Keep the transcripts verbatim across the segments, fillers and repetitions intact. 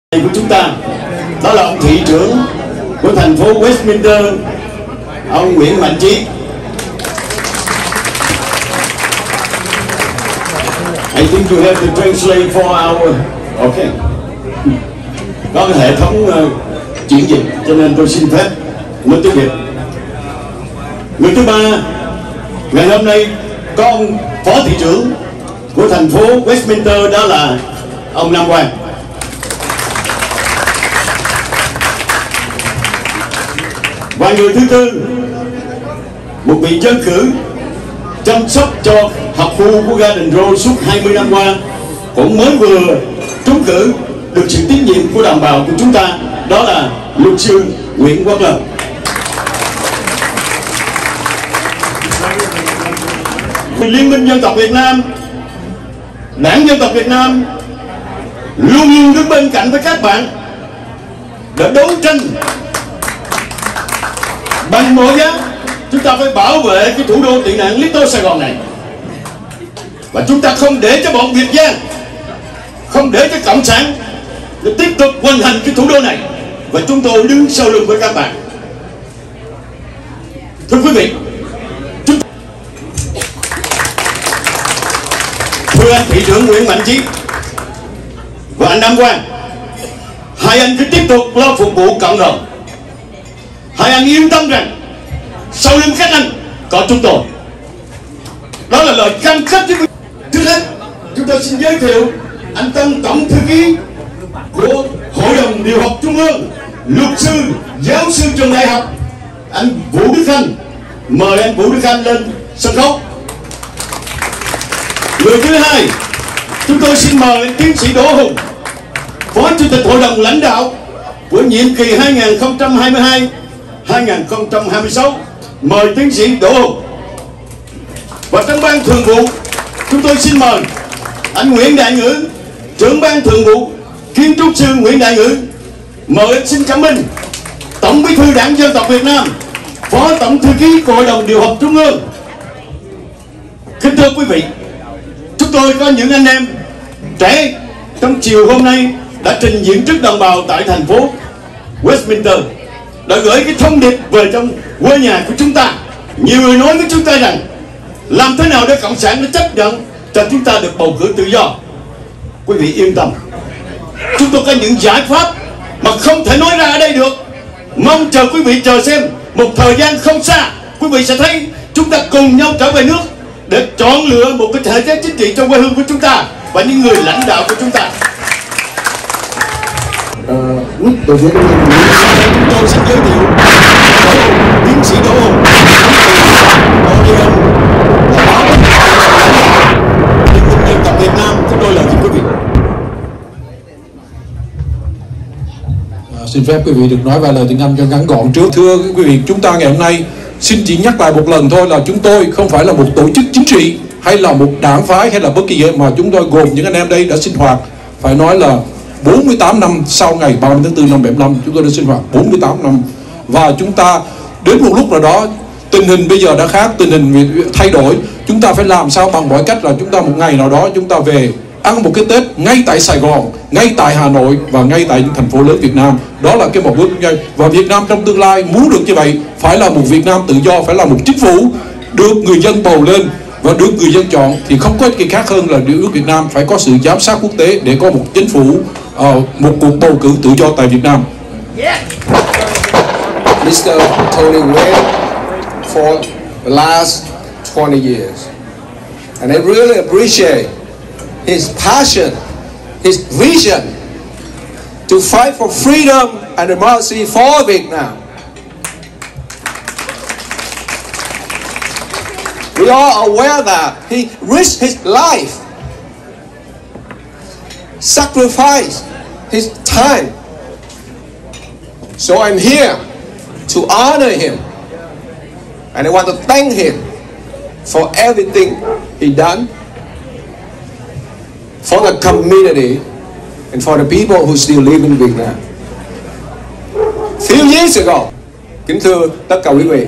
của chúng ta, đó là ông thị trưởng của thành phố Westminster, ông Nguyễn Mạnh Trí. I think you have to translate for our. Okay. Có cái hệ thống uh, chuyển dịch, cho nên tôi xin phép nói tiếng Việt. Người thứ ba, ngày hôm nay có ông phó thị trưởng của thành phố Westminster, đó là ông Nam Quang. Và người thứ tư, một vị dân cử chăm sóc cho học khu của Garden Road suốt hai mươi năm qua, cũng mới vừa trúng cử được sự tín nhiệm của đồng bào của chúng ta, đó là luật sư Nguyễn Quốc Lâm. Liên minh Dân tộc Việt Nam, Đảng Dân tộc Việt Nam luôn luôn đứng bên cạnh với các bạn để đấu tranh bằng mọi giá. Chúng ta phải bảo vệ cái thủ đô tị nạn Lý Tô Sài Gòn này, và chúng ta không để cho bọn Việt Giang, không để cho cộng sản để tiếp tục hoành hành cái thủ đô này, và chúng tôi đứng sau lưng với các bạn. Thưa quý vị, chúng... thưa anh thị trưởng Nguyễn Mạnh Trí và anh Nam Quang, hai anh cứ tiếp tục lo phục vụ cộng đồng. Hai anh yên tâm rằng sau lưng các anh có chúng tôi. Đó là lời cam kết với quý vị. Trước hết, chúng tôi xin giới thiệu anh Tân, tổng thư ký của Hội đồng Điều học Trung ương, luật sư, giáo sư trường đại học, anh Vũ Đức Khanh. Mời anh Vũ Đức Khanh lên sân khấu. Người thứ hai, chúng tôi xin mời anh tiến sĩ Đỗ Hùng, phó chủ tịch hội đồng lãnh đạo của nhiệm kỳ hai nghìn không trăm hai mươi hai đến hai nghìn không trăm hai mươi sáu. Mời tiến sĩ Đỗ Hùng. Và trong ban thường vụ, chúng tôi xin mời anh Nguyễn Đại Ngữ, trưởng ban thường vụ, kiến trúc sư Nguyễn Đại Ngữ. Mời anh Xin Cảm Minh, tổng bí thư Đảng Dân tộc Việt Nam, phó tổng thư ký của Hội đồng Điều học Trung ương. Kính thưa quý vị, chúng tôi có những anh em trẻ trong chiều hôm nay đã trình diễn trước đồng bào tại thành phố Westminster, đã gửi cái thông điệp về trong quê nhà của chúng ta. Nhiều người nói với chúng ta rằng làm thế nào để cộng sản nó chấp nhận cho chúng ta được bầu cử tự do. Quý vị yên tâm, chúng tôi có những giải pháp mà không thể nói ra ở đây được. Mong chờ quý vị chờ xem, một thời gian không xa, quý vị sẽ thấy chúng ta cùng nhau trở về nước để chọn lựa một cái thể chế chính trị trong quê hương của chúng ta và những người lãnh đạo của chúng ta. Lúc đầu tiên chúng tôi xin giới thiệu tiến sĩ Đỗ Hùng, Dân tộc Việt Nam. Chúng tôi là kính quý vị. À, xin phép quý vị được nói vài lời tiếng Anh cho ngắn gọn trước. Thưa quý vị, chúng ta ngày hôm nay xin chỉ nhắc lại một lần thôi là chúng tôi không phải là một tổ chức chính trị hay là một đảng phái hay là bất kỳ gì, mà chúng tôi gồm những anh em đây đã sinh hoạt, phải nói là bốn mươi tám năm sau ngày ba mươi tháng tư năm bảy mươi lăm, chúng tôi đã sinh hoạt bốn mươi tám năm. Và chúng ta đến một lúc nào đó, tình hình bây giờ đã khác, tình hình thay đổi, chúng ta phải làm sao bằng mọi cách là chúng ta một ngày nào đó chúng ta về ăn một cái Tết ngay tại Sài Gòn, ngay tại Hà Nội và ngay tại những thành phố lớn Việt Nam. Đó là cái một bước ngay. Và Việt Nam trong tương lai muốn được như vậy phải là một Việt Nam tự do, phải là một chính phủ được người dân bầu lên và được người dân chọn, thì không có cái khác hơn là nước Việt Nam phải có sự giám sát quốc tế để có một chính phủ, uh, một cuộc bầu cử tự do tại Việt Nam. Yeah. Mister Tony Nguyen for the last twenty years, and I really appreciate his passion, his vision to fight for freedom and democracy for Vietnam. We are aware that he risked his life, sacrificed his time. So I'm here to honor him, and I want to thank him for everything he done for the community and for the people who still live in Vietnam. Few years ago, kính thưa tất cả quý vị,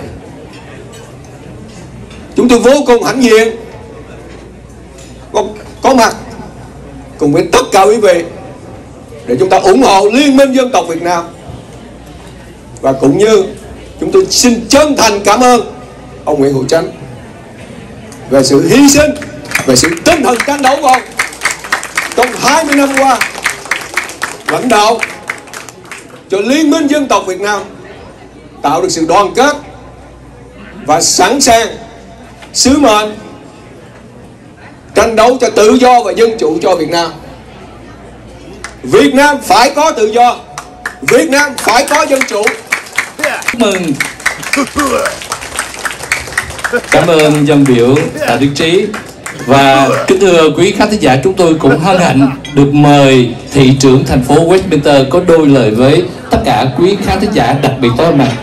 chúng tôi vô cùng hãnh diện có, có mặt cùng với tất cả quý vị để chúng ta ủng hộ Liên minh Dân tộc Việt Nam. Và cũng như chúng tôi xin chân thành cảm ơn ông Nguyễn Hữu Chánh về sự hy sinh, về sự tinh thần chiến đấu của ông trong hai mươi năm qua, lãnh đạo cho Liên minh Dân tộc Việt Nam tạo được sự đoàn kết và sẵn sàng sứ mệnh tranh đấu cho tự do và dân chủ cho Việt Nam. Việt Nam phải có tự do, Việt Nam phải có dân chủ. Chúc mừng. Cảm ơn dân biểu Tạ Đức Trí. Và kính thưa quý khán thính giả, chúng tôi cũng hân hạnh được mời thị trưởng thành phố Westminster có đôi lời với tất cả quý khán thính giả, đặc biệt tối hôm nay.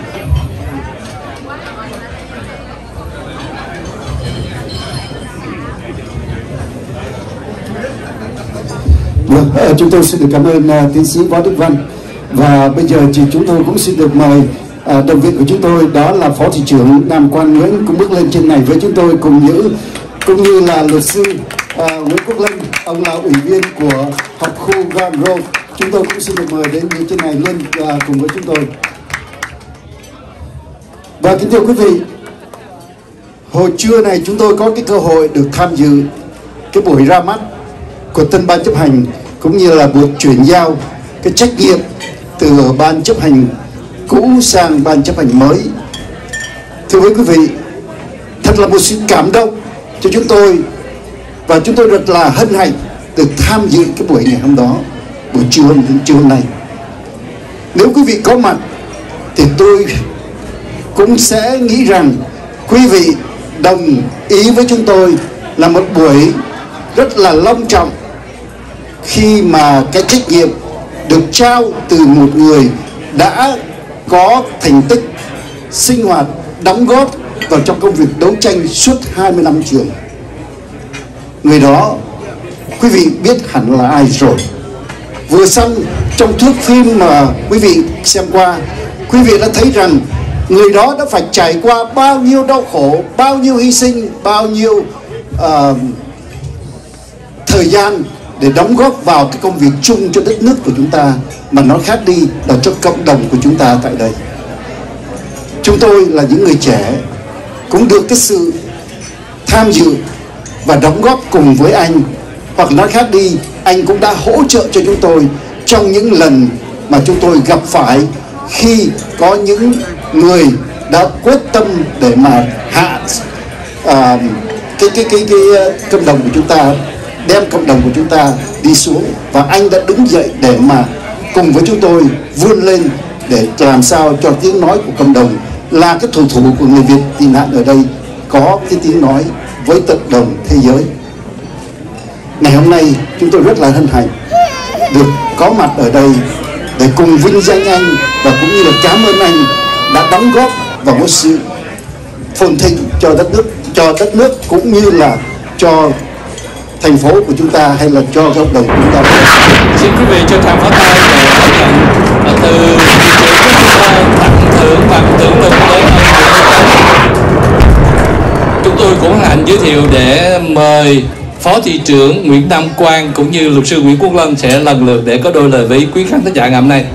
Vâng, chúng tôi xin được cảm ơn uh, tiến sĩ Võ Đức Văn. Và bây giờ thì chúng tôi cũng xin được mời uh, đồng viên của chúng tôi, đó là Phó Thị trưởng Nam Quan Nguyễn, cũng bước lên trên này với chúng tôi cùng giữ, cũng như là luật sư uh, Nguyễn Quốc Lân, ông là ủy viên của học khu Grand Grove. Chúng tôi cũng xin được mời đến trên này lên uh, cùng với chúng tôi. Và kính thưa quý vị, hồi trưa này chúng tôi có cái cơ hội được tham dự cái buổi ra mắt của tân ban chấp hành, cũng như là buộc chuyển giao cái trách nhiệm từ ban chấp hành cũ sang ban chấp hành mới. Thưa với quý vị, thật là một sự cảm động cho chúng tôi, và chúng tôi rất là hân hạnh được tham dự cái buổi ngày hôm đó, buổi trưa đến trưa hôm nay. Nếu quý vị có mặt thì tôi cũng sẽ nghĩ rằng quý vị đồng ý với chúng tôi là một buổi rất là long trọng, khi mà cái trách nhiệm được trao từ một người đã có thành tích sinh hoạt, đóng góp vào trong công việc đấu tranh suốt hai mươi năm trường. Người đó quý vị biết hẳn là ai rồi. Vừa xong trong thước phim mà quý vị xem qua, quý vị đã thấy rằng người đó đã phải trải qua bao nhiêu đau khổ, bao nhiêu hy sinh, bao nhiêu uh, thời gian để đóng góp vào cái công việc chung cho đất nước của chúng ta, mà nó khác đi là cho cộng đồng của chúng ta tại đây. Chúng tôi là những người trẻ cũng được cái sự tham dự và đóng góp cùng với anh, hoặc nói khác đi, anh cũng đã hỗ trợ cho chúng tôi trong những lần mà chúng tôi gặp phải, khi có những người đã quyết tâm để mà hạ uh, cái, cái, cái, cái cộng đồng của chúng ta, đem cộng đồng của chúng ta đi xuống, và anh đã đứng dậy để mà cùng với chúng tôi vươn lên để làm sao cho tiếng nói của cộng đồng, là cái thủ thủ của người Việt tị nạn ở đây, có cái tiếng nói với cộng đồng thế giới. Ngày hôm nay chúng tôi rất là hân hạnh được có mặt ở đây để cùng vinh danh anh, và cũng như là cảm ơn anh đã đóng góp vào một sự phồn thịnh cho đất nước, cho đất nước cũng như là cho thành phố của chúng ta, hay là cho cộng đồng của chúng ta. Xin quý vị cho tràng pháo tay để đón nhận từ thị trưởng của chúng ta tặng thưởng bằng tưởng niệm tới ông. Chúng tôi cũng hạnh giới thiệu để mời Phó Thị trưởng Nguyễn Nam Quang cũng như luật sư Nguyễn Quốc Lân sẽ lần lượt để có đôi lời với quý khán thính giả ngày hôm nay.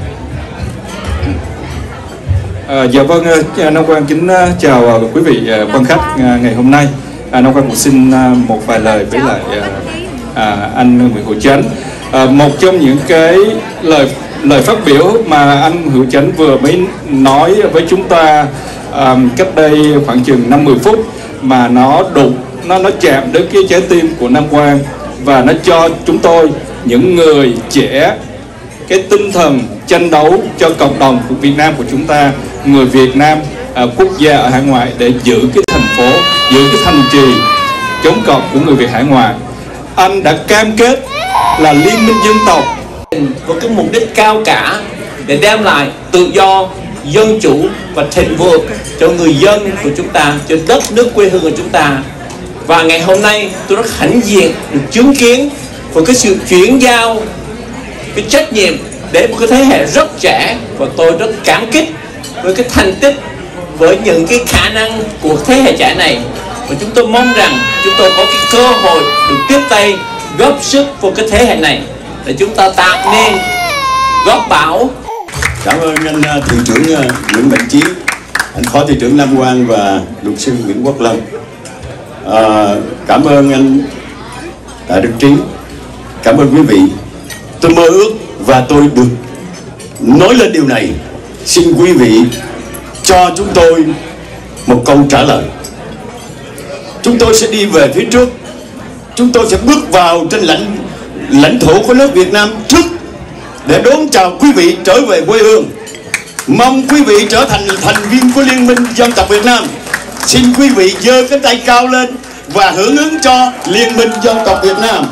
À, dạ vâng, Nam Quang kính chào quý vị quan khách ngày hôm nay. À, Nam Quang cũng xin một vài lời với lại à, anh Nguyễn Hữu Chánh. À, một trong những cái lời lời phát biểu mà anh Hữu Chánh vừa mới nói với chúng ta à, cách đây khoảng chừng năm mười phút, mà nó đụng, nó nó chạm đến cái trái tim của Nam Quang, và nó cho chúng tôi những người trẻ cái tinh thần tranh đấu cho cộng đồng của Việt Nam của chúng ta, người Việt Nam à, quốc gia ở hải ngoại, để giữ cái thành phố, giữ cái thành trì chống cộng của người Việt hải ngoại. Anh đã cam kết là Liên minh Dân tộc với cái mục đích cao cả để đem lại tự do, dân chủ và thịnh vượng cho người dân của chúng ta, cho đất nước quê hương của chúng ta. Và ngày hôm nay tôi rất hãnh diện được chứng kiến một cái sự chuyển giao cái trách nhiệm đến một cái thế hệ rất trẻ, và tôi rất cảm kích với cái thành tích, với những cái khả năng của thế hệ trẻ này. Và chúng tôi mong rằng chúng tôi có cái cơ hội được tiếp tay góp sức vào cái thế hệ này để chúng ta tạo nên góp bảo. Cảm ơn anh thị trưởng Nguyễn Mạnh Chiến, anh phó thị trưởng Nam Quang và luật sư Nguyễn Quốc Lâm. À, cảm ơn anh Tạ Đức Trí, cảm ơn quý vị. Tôi mơ ước và tôi được nói lên điều này. Xin quý vị cho chúng tôi một câu trả lời. Chúng tôi sẽ đi về phía trước. Chúng tôi sẽ bước vào trên lãnh lãnh thổ của nước Việt Nam trước để đón chào quý vị trở về quê hương. Mong quý vị trở thành thành viên của Liên minh Dân tộc Việt Nam. Xin quý vị giơ cái tay cao lên và hưởng ứng cho Liên minh Dân tộc Việt Nam.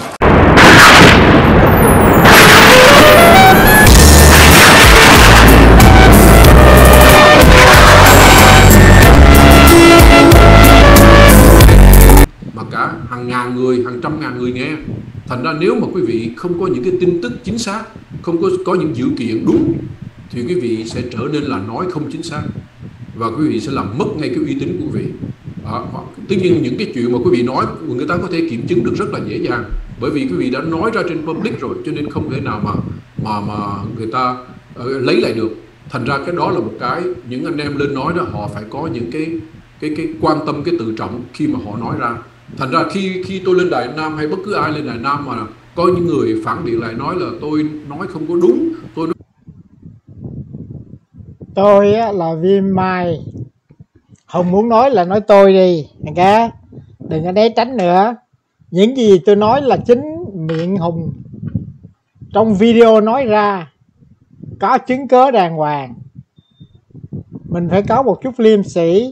Mà cả hàng ngàn người, hàng trăm ngàn người nghe. Thành ra nếu mà quý vị không có những cái tin tức chính xác, không có có những dữ kiện đúng, thì quý vị sẽ trở nên là nói không chính xác, và quý vị sẽ làm mất ngay cái uy tín của quý vị. À, tất nhiên những cái chuyện mà quý vị nói người ta có thể kiểm chứng được rất là dễ dàng, bởi vì quý vị đã nói ra trên public rồi, cho nên không thể nào mà mà mà người ta uh, lấy lại được. Thành ra cái đó là một cái những anh em lên nói đó, họ phải có những cái cái cái quan tâm, cái tự trọng khi mà họ nói ra. Thành ra khi khi tôi lên Đài Nam hay bất cứ ai lên Đài Nam mà có những người phản biện lại nói là tôi nói không có đúng, tôi nói... Tôi á, là Viêm Mai. Hùng muốn nói là nói tôi đi, okay? Đừng có né tránh nữa. Những gì tôi nói là chính miệng Hùng trong video nói ra, có chứng cớ đàng hoàng. Mình phải có một chút liêm sĩ.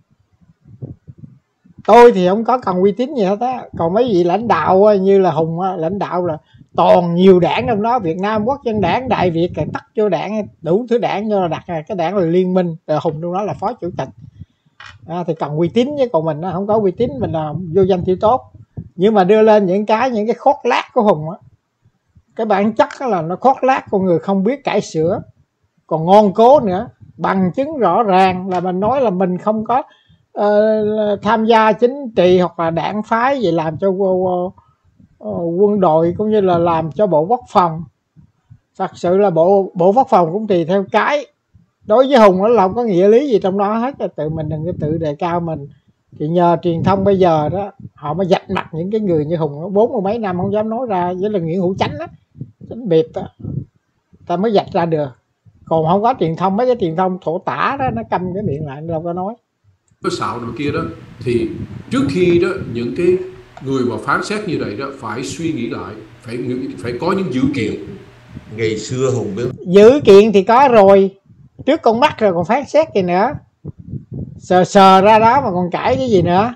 Tôi thì không có cần uy tín gì hết á. Còn mấy vị lãnh đạo như là Hùng á, lãnh đạo là toàn nhiều đảng trong đó, Việt Nam Quốc dân đảng, Đại Việt, tắt cho đảng, đủ thứ đảng cho đặt cái đảng là Liên minh, rồi Hùng trong đó là phó chủ tịch. À, thì cần uy tín, chứ còn mình nó không có uy tín, mình là vô danh thì tốt. Nhưng mà đưa lên những cái những cái khót lác của Hùng á, cái bản chất là nó khót lác, con người không biết cải sửa, còn ngon cố nữa. Bằng chứng rõ ràng là mình nói là mình không có uh, tham gia chính trị hoặc là đảng phái gì làm cho uh, uh, quân đội cũng như là làm cho Bộ Quốc phòng. Thật sự là Bộ Bộ Quốc phòng cũng tùy theo cái. Đối với Hùng nó là không có nghĩa lý gì trong đó hết, tự mình đừng có tự đề cao mình. Thì nhờ truyền thông bây giờ đó, họ mới dạch mặt những cái người như Hùng, bốn mươi mấy năm không dám nói ra, với là Nguyễn Hữu Chánh á, Chánh Biệp đó, ta mới dạch ra được. Còn không có truyền thông, mấy cái truyền thông thổ tả đó, nó câm cái miệng lại, đâu có nói. Cái xạo đồ kia đó, thì trước khi đó, những cái người mà phán xét như vậy đó, phải suy nghĩ lại, phải phải có những dữ kiện. Ngày xưa Hùng biết. Dữ kiện thì có rồi, trước con mắt rồi còn phán xét gì nữa. Sờ sờ ra đó mà còn cãi cái gì nữa.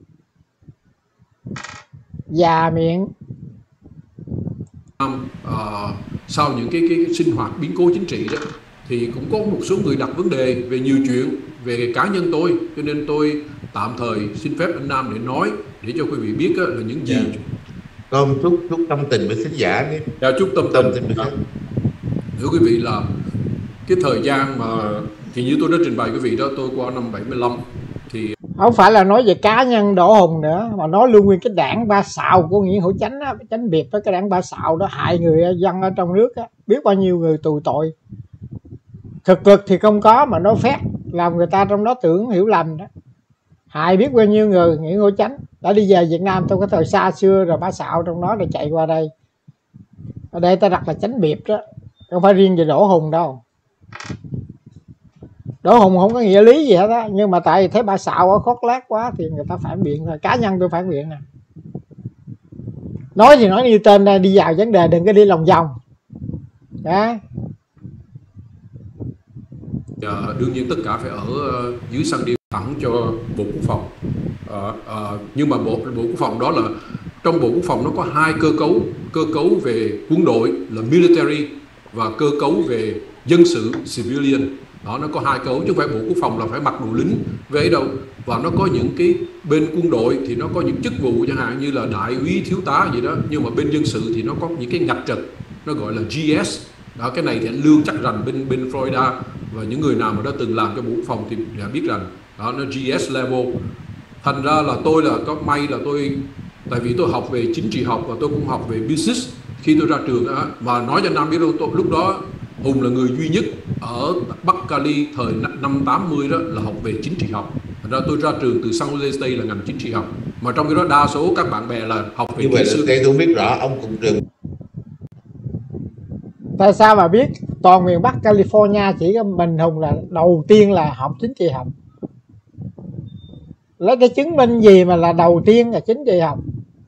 Già miệng. À, sau những cái, cái, cái sinh hoạt biến cố chính trị đó, thì cũng có một số người đặt vấn đề về nhiều chuyện về cá nhân tôi, cho nên tôi tạm thời xin phép anh Nam để nói, để cho quý vị biết là những gì. Yeah. Con chúc chúc tâm tình với khán giả đi. Dạ, chúc tâm, tâm tình. tình. Dạ. Thưa quý vị, là cái thời gian mà thì như tôi đã trình bày quý vị đó, tôi qua năm bảy mươi lăm thì không phải là nói về cá nhân Đỗ Hùng nữa, mà nói luôn nguyên cái đảng Ba Sào của Nguyễn Hữu Chánh á, Chánh Biệp với cái đảng Ba Sào đó hại người dân ở trong nước á, biết bao nhiêu người tù tội. Thực lực thì không có mà nói phét, làm người ta trong đó tưởng hiểu lầm đó. Hại biết bao nhiêu người. Nguyễn Hữu Chánh đã đi về Việt Nam trong cái thời xa xưa rồi, Ba Sào trong đó rồi chạy qua đây. Ở đây ta đặt là Chánh Biệp đó, không phải riêng về Đỗ Hùng đâu. Đỗ Hùng không có nghĩa lý gì hết á, nhưng mà tại vì thấy Ba Sào ở khót lác quá thì người ta phản biện thôi. Cá nhân tôi phản biện nè. Nói thì nói như tên đây, đi vào vấn đề, đừng có đi lòng vòng. Đó. À, đương nhiên tất cả phải ở uh, dưới sân đi thẳng cho Bộ Quốc phòng. À, à, nhưng mà Bộ Bộ Quốc phòng đó là trong Bộ Quốc phòng nó có hai cơ cấu, cơ cấu về quân đội là military và cơ cấu về dân sự civilian. Đó, nó có hai cấu, chứ không phải Bộ Quốc phòng là phải mặc đồ lính về đâu. Và nó có những cái bên quân đội thì nó có những chức vụ chẳng hạn như là đại úy, thiếu tá gì đó, nhưng mà bên dân sự thì nó có những cái ngạch trực, nó gọi là G S. Đó, cái này thì anh Lương chắc rằng bên bên Florida và những người nào mà đã từng làm cho Bộ Quốc phòng thì đã biết rằng đó, nó G S level. Thành ra là tôi là có may là tôi, tại vì tôi học về chính trị học và tôi cũng học về business khi tôi ra trường đó, mà nói cho Nam biết luôn, tôi, lúc đó Hùng là người duy nhất ở Bắc Cali thời năm tám mươi đó là học về chính trị học. Thành ra tôi ra trường từ San Jose State là ngành chính trị học. Mà trong cái đó đa số các bạn bè là học về như vậy kỹ sư. là tôi biết rõ ông cùng trường. Tại sao mà biết toàn miền Bắc California chỉ có mình Hùng là đầu tiên là học chính trị học? Lấy cái chứng minh gì mà là đầu tiên là chính trị học?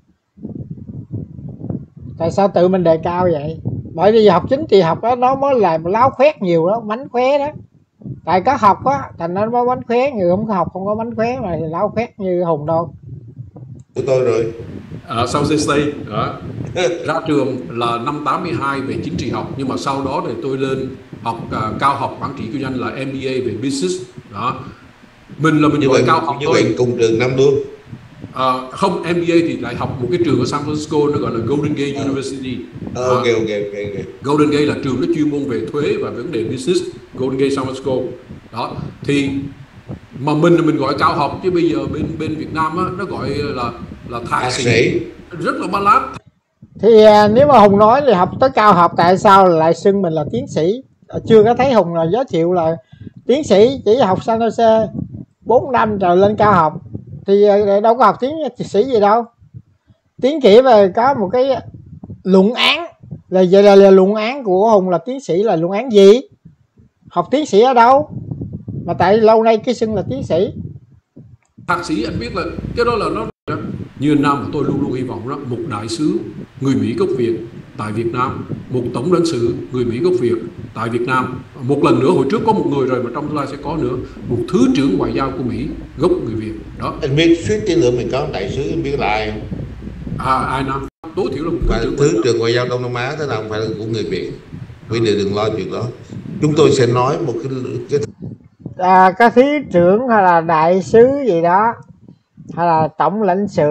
Tại sao tự mình đề cao vậy? Bởi vì học chính trị học đó nó mới là láo khoét nhiều đó, mánh khóe đó. Tại có học á, thành nó mới mánh khóe, người không có học không có mánh khóe mà láo khoét như Hùng đâu. Của tôi rồi. Ở San Jose State đó. Ra trường là năm tám mươi hai về chính trị học, nhưng mà sau đó thì tôi lên học uh, cao học quản trị kinh doanh là em bê a về business đó. Mình là mình như gọi vậy, cao học như thôi. vậy cùng trường năm luôn. À, không, em bê a thì lại học một cái trường ở San Francisco, nó gọi là Golden Gate à. University. À, ok, ok, ok, ok. Golden Gate là trường nó chuyên môn về thuế và vấn đề business. Golden Gate San Francisco. Đó, thì mà mình là mình gọi cao học, chứ bây giờ bên bên Việt Nam á, nó gọi là là thạc sĩ, rất là ba lát. Thì à, nếu mà Hùng nói là học tới cao học, tại sao lại xưng mình là tiến sĩ? Chưa có thấy Hùng là giới thiệu là tiến sĩ, chỉ học San Jose bốn năm rồi lên cao học. Thì đâu có học tiến sĩ gì đâu. Tiến sĩ về có một cái luận án. Là vậy là, là luận án của Hùng là tiến sĩ là luận án gì? Học tiến sĩ ở đâu? Mà tại lâu nay cái xưng là tiến sĩ. Thạc sĩ anh biết là cái đó là nó như anh Nam, tôi luôn luôn hy vọng đó, một đại sứ người Mỹ gốc Việt tại Việt Nam, một tổng lãnh sự người Mỹ gốc Việt tại Việt Nam, một lần nữa, hồi trước có một người rồi mà trong tương lai sẽ có nữa, một thứ trưởng ngoại giao của Mỹ gốc người Việt đó. Anh biết suýt tí nữa mình có đại sứ, anh biết là ai không? À, ai Nam? Tối thiểu là một thứ trưởng, thứ trưởng ngoại giao Đông Nam Á, thế nào không phải là của người Việt. Quý vị đừng lo chuyện đó. Chúng tôi sẽ nói một cái, cái... À, các thứ trưởng hay là đại sứ gì đó hay là tổng lãnh sự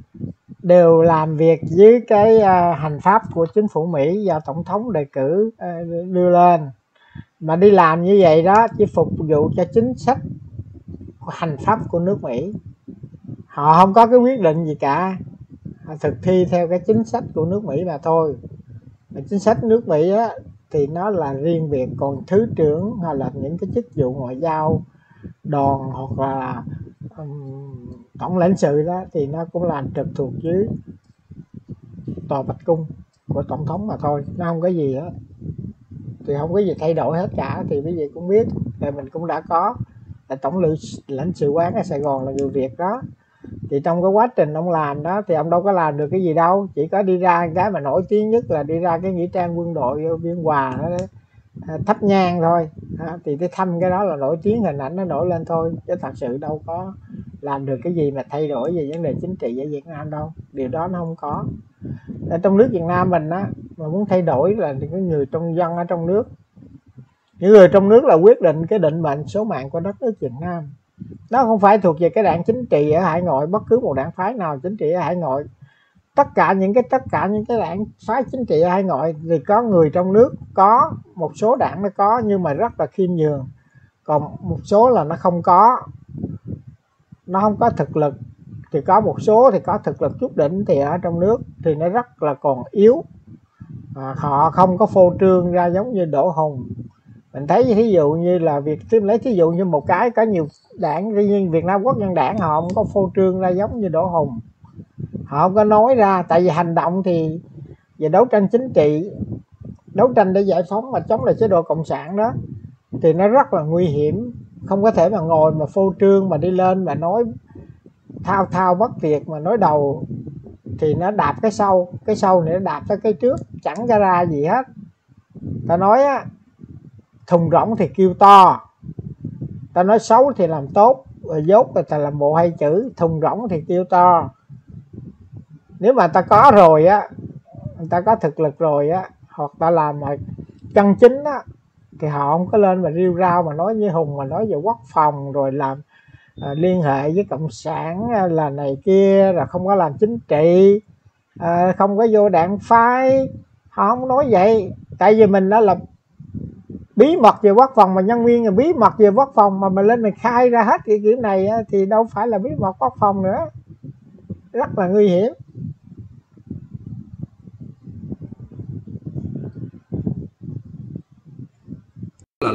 đều làm việc dưới cái uh, hành pháp của chính phủ Mỹ do tổng thống đề cử uh, đưa lên, mà đi làm như vậy đó chỉ phục vụ cho chính sách hành pháp của nước Mỹ. Họ không có cái quyết định gì cả, họ thực thi theo cái chính sách của nước Mỹ mà thôi. Mà chính sách nước Mỹ á thì nó là riêng biệt, còn thứ trưởng hay là những cái chức vụ ngoại giao đoàn hoặc là um, tổng lãnh sự đó thì nó cũng làm trực thuộc dưới tòa Bạch Cung của tổng thống mà thôi, nó không có gì hết, thì không có gì thay đổi hết cả. Thì quý vị cũng biết là mình cũng đã có là tổng lãnh sự quán ở Sài Gòn là người Việt đó, thì trong cái quá trình ông làm đó thì ông đâu có làm được cái gì đâu, chỉ có đi ra cái mà nổi tiếng nhất là đi ra cái nghĩa trang quân đội Biên Hòa đó, thắp nhang thôi. À, thì cái thăm cái đó là nổi tiếng, hình ảnh nó nổi lên thôi, chứ thật sự đâu có làm được cái gì mà thay đổi về vấn đề chính trị ở Việt Nam đâu, điều đó nó không có. Ở trong nước Việt Nam mình á, mà muốn thay đổi là những người trong dân ở trong nước, những người trong nước là quyết định cái định mệnh số mạng của đất nước Việt Nam. Nó không phải thuộc về cái đảng chính trị ở hải ngoại, bất cứ một đảng phái nào chính trị ở hải ngoại. Tất cả những cái tất cả những cái đảng phái chính trị ở hải ngoại thì có người trong nước, có một số đảng nó có nhưng mà rất là khiêm nhường, còn một số là nó không có, nó không có thực lực. Thì có một số thì có thực lực chút đỉnh, thì ở trong nước thì nó rất là còn yếu, à, họ không có phô trương ra giống như Đỗ Hùng. Mình thấy thí dụ như là việc lấy thí dụ như một cái có nhiều đảng, riêng Việt Nam Quốc dân đảng họ không có phô trương ra giống như Đỗ Hùng, họ không có nói ra, tại vì hành động thì về đấu tranh chính trị, đấu tranh để giải phóng và chống lại chế độ cộng sản đó thì nó rất là nguy hiểm, không có thể mà ngồi mà phô trương mà đi lên mà nói thao thao bất tuyệt mà nói đầu thì nó đạp cái sau, cái sau thì nó đạp tới cái trước, chẳng có ra gì hết. Ta nói á, thùng rỗng thì kêu to, ta nói xấu thì làm tốt, rồi dốt thì ta làm bộ hay chữ. Thùng rỗng thì kêu to. Nếu mà ta có rồi á, người ta có thực lực rồi á, hoặc ta làm mà chân chính á, thì họ không có lên mà riêu rao mà nói như Hùng, mà nói về quốc phòng rồi làm à, liên hệ với cộng sản là này kia, rồi không có làm chính trị, à, không có vô đảng phái. Họ không nói vậy, tại vì mình đó là bí mật về quốc phòng, mà nhân viên là bí mật về quốc phòng, mà mình lên mình khai ra hết cái kiểu này á, thì đâu phải là bí mật quốc phòng nữa, rất là nguy hiểm.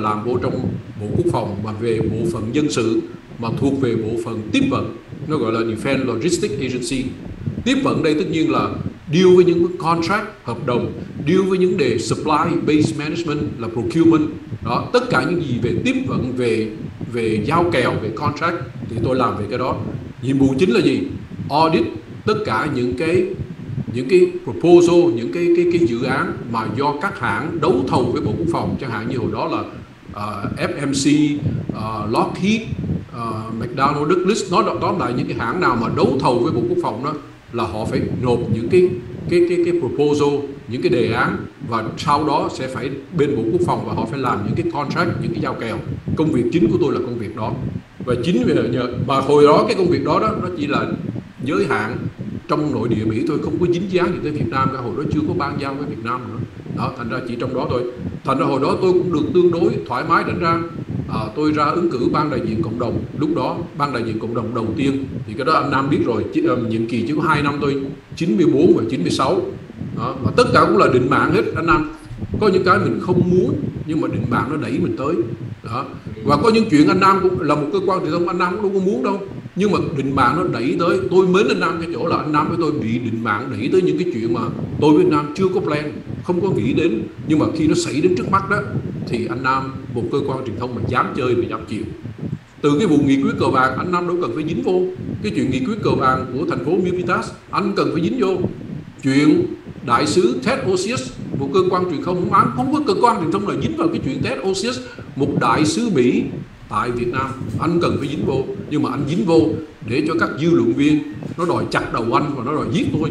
làm vô trong Bộ Quốc phòng mà về bộ phận dân sự mà thuộc về bộ phận tiếp vận, nó gọi là Defense Logistics Agency. Tiếp vận đây tất nhiên là deal với những contract, hợp đồng, deal với những đề supply based management là procurement, đó, tất cả những gì về tiếp vận, về về giao kèo, về contract thì tôi làm về cái đó. Nhiệm vụ chính là gì? Audit tất cả những cái những cái proposal, những cái cái cái dự án mà do các hãng đấu thầu với Bộ Quốc phòng, chẳng hạn như hồi đó là uh, ép em xê, uh, Lockheed, uh, McDonnell Douglas, nói tóm lại những cái hãng nào mà đấu thầu với Bộ Quốc phòng đó là họ phải nộp những cái cái cái cái proposal, những cái đề án, và sau đó sẽ phải bên Bộ Quốc phòng và họ phải làm những cái contract, những cái giao kèo. Công việc chính của tôi là công việc đó, và chính vì nhờ mà hồi đó cái công việc đó đó nó chỉ là giới hạn trong nội địa Mỹ thôi, không có dính dáng gì tới Việt Nam cả. Hồi đó chưa có ban giao với Việt Nam nữa đó, thành ra chỉ trong đó thôi. Thành ra hồi đó tôi cũng được tương đối thoải mái đánh ra. À, tôi ra ứng cử ban đại diện cộng đồng, lúc đó ban đại diện cộng đồng đầu tiên thì cái đó anh Nam biết rồi, nhiệm kỳ chỉ có hai năm thôi, chín mươi bốn và chín mươi sáu đó, mà tất cả cũng là định mạng hết anh Nam. Có những cái mình không muốn nhưng mà định mạng nó đẩy mình tới đó. Và có những chuyện anh Nam cũng là một cơ quan truyền thông, anh Nam cũng đâu có muốn đâu, nhưng mà định mạng nó đẩy tới. Tôi mến anh Nam cái chỗ là anh Nam với tôi bị định mạng đẩy tới những cái chuyện mà tôi với anh Nam chưa có plan, không có nghĩ đến, nhưng mà khi nó xảy đến trước mắt đó thì anh Nam một cơ quan truyền thông mà dám chơi và dám chịu. Từ cái vụ nghị quyết cờ vàng anh Nam đâu cần phải dính vô. Cái chuyện nghị quyết cờ vàng của thành phố Milpitas anh cần phải dính vô. Chuyện đại sứ Ted Osius, một cơ quan truyền thông không, không có cơ quan truyền thông nào dính vào cái chuyện Ted Osius, một đại sứ Mỹ tại Việt Nam, anh cần phải dính vô. Nhưng mà anh dính vô để cho các dư luận viên nó đòi chặt đầu anh và nó đòi giết tôi.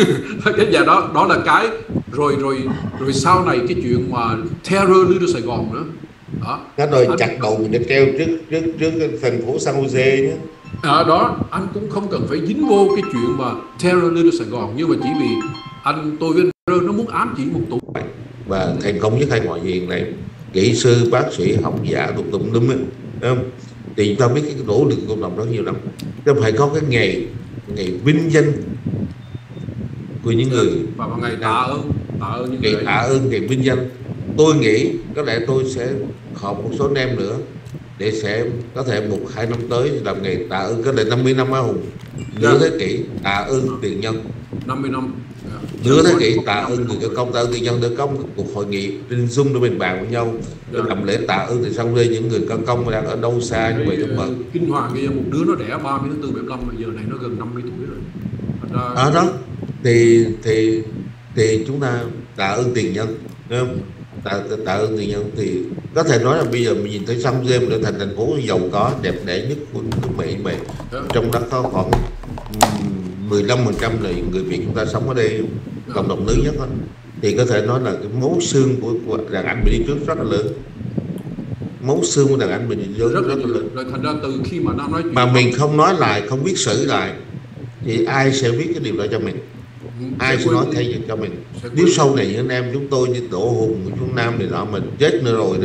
Cái giờ đó đó là cái rồi rồi rồi sau này cái chuyện mà terror lưu Sài Gòn nữa đó, nó đòi anh... chặt đầu mình để treo trước trước trước thành phố San Jose nhé. À, đó anh cũng không cần phải dính vô cái chuyện mà terror lưu Sài Gòn, nhưng mà chỉ vì anh tôi với terror nó muốn ám chỉ một tụ. Và thành công nhất hai ngoại viện này, kỹ sư, bác sĩ, học giả, tụng tụng đúng không? Thì chúng ta biết cái nỗ lực cộng đồng đó nhiều lắm. Chúng phải có cái ngày ngày vinh danh của những người và ngày tạ ơn, tạ ơn những ngày người tạ ơn, ngày vinh danh. Tôi nghĩ có lẽ tôi sẽ họp một số anh em nữa để sẽ có thể một hai năm tới làm ngày tạ ơn, có lẽ năm mươi năm Á Hùng, nửa thế kỷ tạ ơn tiền nhân, năm mươi năm nửa thế kỷ tạ ơn người có công, tạ ơn tiền nhân, để có một cuộc hội nghị trên Zoom để mình bàn với nhau để làm lễ tạ ơn. Thì xong đây những người có công đang ở đâu xa như vậy đúng không? Kinh hoàng bây giờ một đứa nó đẻ ba mươi tháng tư bảy mươi lăm mà giờ này nó gần năm mươi tuổi rồi. Ở đó thì thì thì chúng ta tạ ơn tiền nhân, đúng không? Tạ, tạ ơn tiền nhân thì có thể nói là bây giờ mình nhìn thấy San Jose đã thành thành phố giàu có đẹp đẽ nhất của nước Mỹ vậy. Trong đó có khoảng mười lăm phần trăm là người Việt chúng ta sống ở đây, cộng đồng nữ nhất đó. Thì có thể nói là cái máu xương của, của đàn anh mình đi trước rất là lớn, máu xương của đàn anh mình đi trước rất, rất là lớn. Rồi thành ra từ khi mà Nam nói chuyện mà mình không nói lại, không biết xử lại thì ai sẽ viết cái điều đó cho mình, ai sẽ, sẽ nói thay cho mình. Nếu sau này những anh em chúng tôi như Đỗ Hùng, Trung Nam này nọ mình chết nữa rồi nữa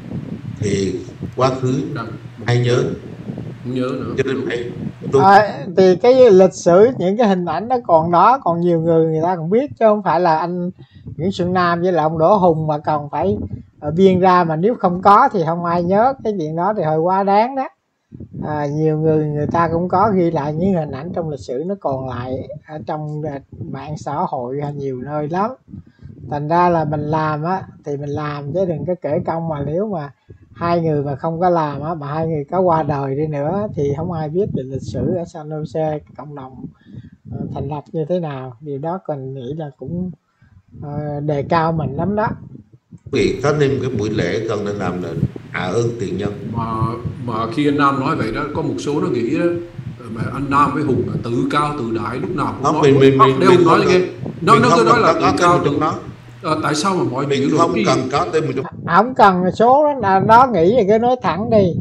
thì quá khứ ai nhớ, không nhớ nữa. Cho nên phải tôi... à, thì cái lịch sử, những cái hình ảnh nó còn đó, còn nhiều người người ta cũng biết, chứ không phải là anh Nguyễn Xuân Nam với lại ông Đỗ Hùng mà còn phải biên ra, mà nếu không có thì không ai nhớ. Cái chuyện đó thì hơi quá đáng đó. À, nhiều người người ta cũng có ghi lại những hình ảnh trong lịch sử, nó còn lại ở trong mạng xã hội hay nhiều nơi lắm. Thành ra là mình làm á thì mình làm chứ đừng có kể công, mà nếu mà hai người mà không có làm á, mà hai người có qua đời đi nữa thì không ai biết về lịch sử ở San Jose cộng đồng uh, thành lập như thế nào. Điều đó cần nghĩ là cũng uh, đề cao mình lắm đó. Vì có nên cái buổi lễ cần nên làm là tạ ơn tiền nhân. Mà mà khi anh Nam nói vậy đó, có một số nó nghĩ đó, mà anh Nam với Hùng là tự cao tự đại, lúc nào cũng đó, nói mình mình mình đều mình nói nghe nó nó cứ nói là tự cao tự đó. À, tại sao mà mọi mình không cần có tên mình. Không cần số đó, là nó nghĩ thì cứ nói thẳng đi.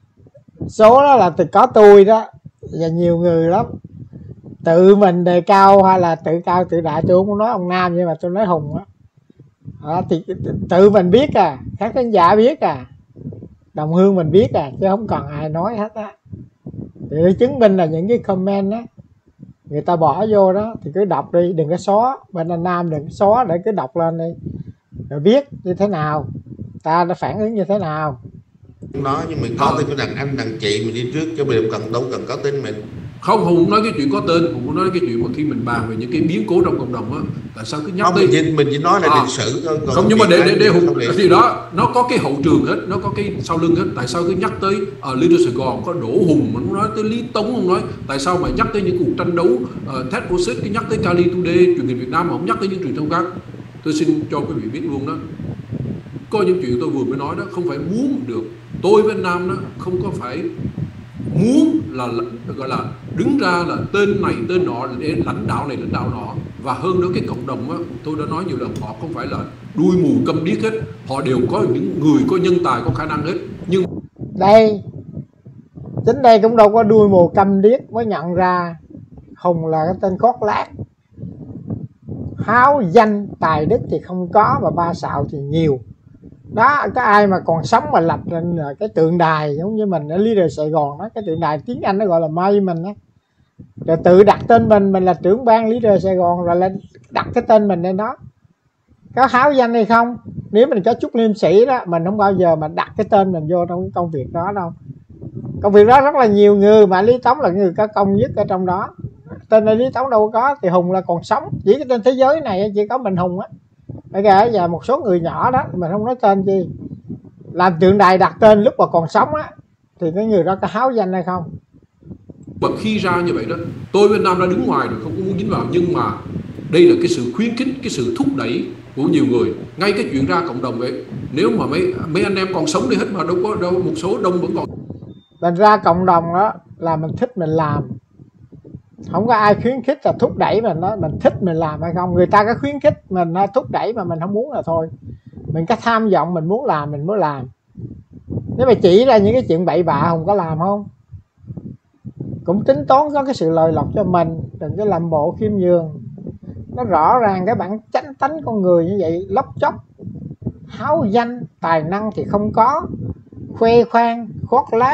Số đó là từ có tôi đó và nhiều người lắm, tự mình đề cao hay là tự cao tự đại. Tôi không có nói ông Nam nhưng mà tôi nói Hùng đó. À, thì tự mình biết à, các khán giả biết à, đồng hương mình biết à, chứ không cần ai nói hết á. Thì chứng minh là những cái comment á người ta bỏ vô đó thì cứ đọc đi, đừng có xóa. Bên anh Nam đừng có xóa, để cứ đọc lên đi rồi biết như thế nào. ta đã phản ứng như thế nào. Nói nhưng mình có tên cái đàn anh đàn chị mình đi trước chứ mình không cần đâu cần có tên mình. Không, Hùng nói cái chuyện có tên, Hùng nói cái chuyện mà khi mình bàn về những cái biến cố trong cộng đồng á, tại sao cứ nhắc không, tới mình chỉ, mình chỉ nói là à, lịch sử thôi. Không, nhưng mà để để để Hùng thì đó, nó có cái hậu trường hết, nó có cái sau lưng hết. Tại sao cứ nhắc tới ở uh, Leader Sài Gòn có Đỗ Hùng, mình không nói tới Lý Tống, không nói. Tại sao mà nhắc tới những cuộc tranh đấu uh, Ted Cruz, cứ nhắc tới Cali Today, truyền hình Việt Nam mà không nhắc tới những truyền thông khác? Tôi xin cho quý vị biết luôn đó, có những chuyện tôi vừa mới nói đó không phải muốn được. Tôi với anh Nam đó không có phải muốn là, là gọi là đứng ra là tên này tên nọ để lãnh đạo này lãnh đạo nọ. Và hơn nữa cái cộng đồng á, tôi đã nói nhiều lần, họ không phải là đuôi mù câm điếc hết, họ đều có những người có nhân tài, có khả năng hết. Nhưng đây chính đây cũng đâu có đuôi mù câm điếc mới nhận ra Hùng là cái tên khoác lác, háo danh tài đức thì không có mà ba xạo thì nhiều. Đó, có ai mà còn sống mà lập lên cái tượng đài giống như mình ở Leader Sài Gòn đó, cái tượng đài tiếng Anh nó gọi là Monument đó, rồi tự đặt tên mình, mình là trưởng ban Leader Sài Gòn, rồi lên đặt cái tên mình lên đó, có háo danh hay không? Nếu mình có chút liêm sĩ đó, mình không bao giờ mà đặt cái tên mình vô trong cái công việc đó đâu. Công việc đó rất là nhiều người, mà Lý Tống là người có công nhất ở trong đó. Tên này Lý Tống đâu có, thì Hùng là còn sống, chỉ cái trên thế giới này chỉ có mình Hùng á. Bây giờ và một số người nhỏ đó mình không nói tên chi, làm tượng đài đặt tên lúc mà còn sống á, thì cái người đó có háo danh hay không? mà khi ra như vậy đó, tôi với Nam đã đứng ngoài rồi, không có muốn dính vào. Nhưng mà đây là cái sự khuyến khích, cái sự thúc đẩy của nhiều người. Ngay cái chuyện ra cộng đồng vậy, nếu mà mấy mấy anh em còn sống đi hết mà đâu có đâu, một số đông vẫn còn. Mình ra cộng đồng đó là mình thích mình làm, không có ai khuyến khích là thúc đẩy mình đó, mình thích mình làm hay không. Người ta có khuyến khích mình thúc đẩy mà mình không muốn là thôi. Mình có tham vọng mình muốn làm mình mới làm. Nếu mà chỉ ra những cái chuyện bậy bạ Hùng có làm không? Cũng tính toán có cái sự lợi lộc cho mình, đừng có làm bộ khiêm nhường. Nó rõ ràng cái bản chánh tánh con người như vậy, lóc chóc, háo danh, tài năng thì không có, khoe khoang, khoác lác.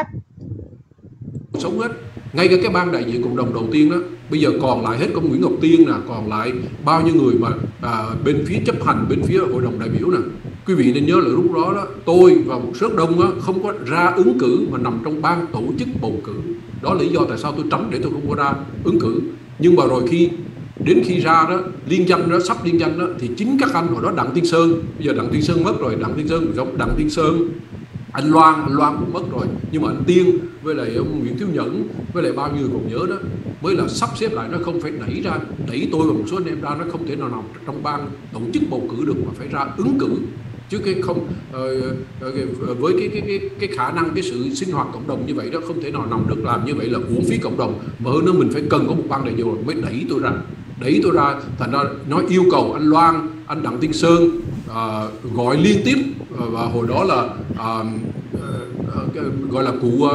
Sống hết. Ngay cả cái ban đại diện cộng đồng đầu tiên đó, bây giờ còn lại hết có Nguyễn Ngọc Tiên nè, còn lại bao nhiêu người mà à, bên phía chấp hành, bên phía hội đồng đại biểu nè. Quý vị nên nhớ là lúc đó đó, tôi và một số đông đó, không có ra ứng cử mà nằm trong ban tổ chức bầu cử. Đó là lý do tại sao tôi tránh để tôi không có ra ứng cử. Nhưng mà rồi khi đến khi ra đó, liên danh đó, sắp liên danh đó, thì chính các anh hồi đó Đặng Tiên Sơn, bây giờ Đặng Tiên Sơn mất rồi, Đặng Tiên Sơn giống Đặng Tiên Sơn, anh Loan, anh Loan cũng mất rồi, nhưng mà anh Tiên với lại ông Nguyễn Thiếu Nhẫn với lại bao nhiêu người còn nhớ đó, mới là sắp xếp lại, nó không phải đẩy ra, đẩy tôi và một số anh em ra, nó không thể nào nằm trong ban tổ chức bầu cử được mà phải ra ứng cử. Chứ cái không uh, uh, với cái, cái cái cái khả năng, cái sự sinh hoạt cộng đồng như vậy đó, không thể nào nằm được. Làm như vậy là uổng phí cộng đồng, mà hơn nữa mình phải cần có một ban đại diện mới đẩy tôi ra đẩy tôi ra thành ra nói yêu cầu anh Loan, anh Đặng Tiên Sơn uh, gọi liên tiếp, uh, và hồi đó là uh, uh, uh, gọi là cụ uh,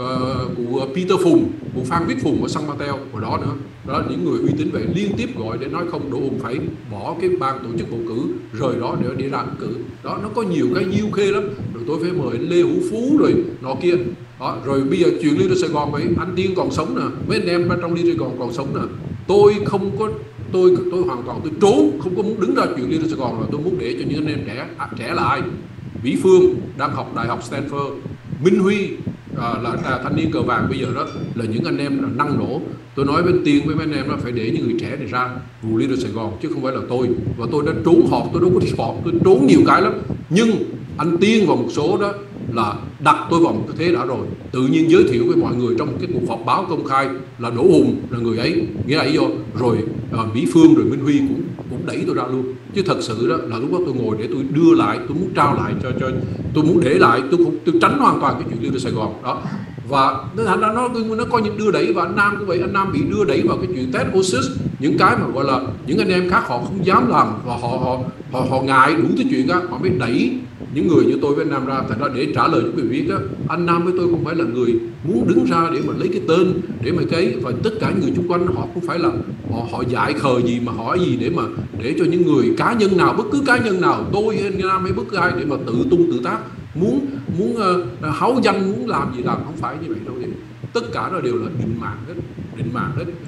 cụ Peter Phùng, cụ Phan Viết Phùng ở San Mateo hồi đó nữa. Đó là những người uy tín vậy, liên tiếp gọi để nói không, Đỗ Hùng phải bỏ cái ban tổ chức bầu cử rời đó để đi ra ứng cử. Đó, nó có nhiều cái diêu khê lắm. Rồi tôi phải mời Lê Hữu Phú rồi nọ kia. Đó, rồi bây giờ chuyện Leader Sài Gòn vậy, anh Tiên còn sống nè, mấy anh em trong Leader Sài Gòn còn sống nè. Tôi không có, tôi tôi hoàn toàn tôi trốn, không có muốn đứng ra chuyện Leader Sài Gòn, là tôi muốn để cho những anh em trẻ. À, trẻ là ai? Vĩ Phương đang học đại học Stanford, Minh Huy à, là à, thanh niên cờ vàng bây giờ đó, là những anh em là năng nổ. Tôi nói với Tiên với mấy anh em là phải để những người trẻ này ra vụ Leader Sài Gòn, chứ không phải là tôi. Và tôi đã trốn họp, tôi đâu có đi họp, tôi trốn nhiều cái lắm. Nhưng anh Tiên và một số đó là đặt tôi vào một cái thế đã rồi, tự nhiên giới thiệu với mọi người trong cái cuộc họp báo công khai là Đỗ Hùng là người ấy, nghĩa ấy vô. Rồi à, Mỹ Phương rồi Minh Huy cũng cũng đẩy tôi ra luôn. Chứ thật sự đó là lúc đó tôi ngồi để tôi đưa lại, tôi muốn trao lại cho cho tôi muốn để lại, tôi cũng tôi tránh hoàn toàn cái chuyện Leader Sài Gòn đó. Và nó thành ra nó nó coi như đưa đẩy. Và anh Nam cũng vậy, anh Nam bị đưa đẩy vào cái chuyện Ted Cruz, những cái mà gọi là những anh em khác họ không dám làm, và họ họ họ, họ ngại đủ thứ chuyện á, họ mới đẩy những người như tôi với anh Nam ra. Thành ra để trả lời cho quý vị biết á, anh Nam với tôi không phải là người muốn đứng ra để mà lấy cái tên để mà cái, và tất cả những người xung quanh họ cũng phải là họ họ dại khờ gì mà hỏi gì để mà để cho những người cá nhân nào, bất cứ cá nhân nào, tôi hay anh Nam hay bất cứ ai để mà tự tung tự tác, muốn muốn uh, háo danh, muốn làm gì làm, không phải như vậy đâu. Tất cả nó đều là định mạng hết, định mạng hết.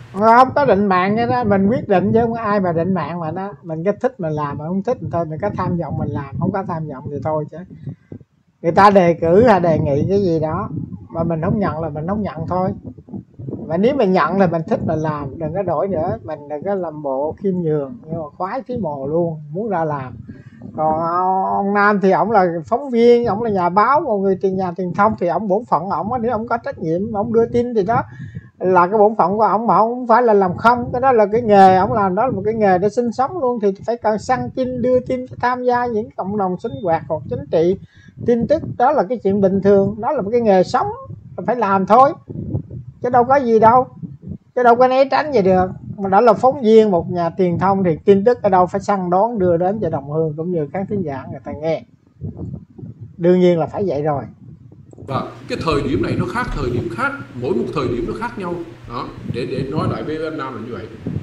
Không có định mạng cái đó, mình quyết định chứ không có ai mà định mạng mà đó. Mình có thích mình làm, mà không thích thì thôi, mình có tham vọng mình làm, không có tham vọng thì thôi chứ. Người ta đề cử hay đề nghị cái gì đó mà mình không nhận là mình không nhận thôi. Và nếu mình nhận là mình thích mình làm, đừng có đổi nữa, mình đừng có làm bộ khiêm nhường, nhưng mà khoái tí mồ luôn, muốn ra làm. Còn ông Nam thì ổng là phóng viên, ổng là nhà báo, một người tiền nhà truyền thông thì ổng bổn phận ổng, nếu ổng có trách nhiệm ổng đưa tin thì đó là cái bổn phận của ổng, mà ổng không phải là làm không, cái đó là cái nghề ổng làm, đó là một cái nghề để sinh sống luôn, thì phải cần săn tin, đưa tin, tham gia những cộng đồng sinh hoạt hoặc chính trị tin tức, đó là cái chuyện bình thường, đó là một cái nghề sống phải làm thôi, chứ đâu có gì đâu, chứ đâu có né tránh gì được. Mà đó là phóng viên, một nhà truyền thông thì tin tức ở đâu phải săn đón đưa đến cho đồng hương cũng như khán thính giả người ta nghe, đương nhiên là phải vậy rồi. Và cái thời điểm này nó khác thời điểm khác, mỗi một thời điểm nó khác nhau đó, để để nói lại với anh Nam là như vậy.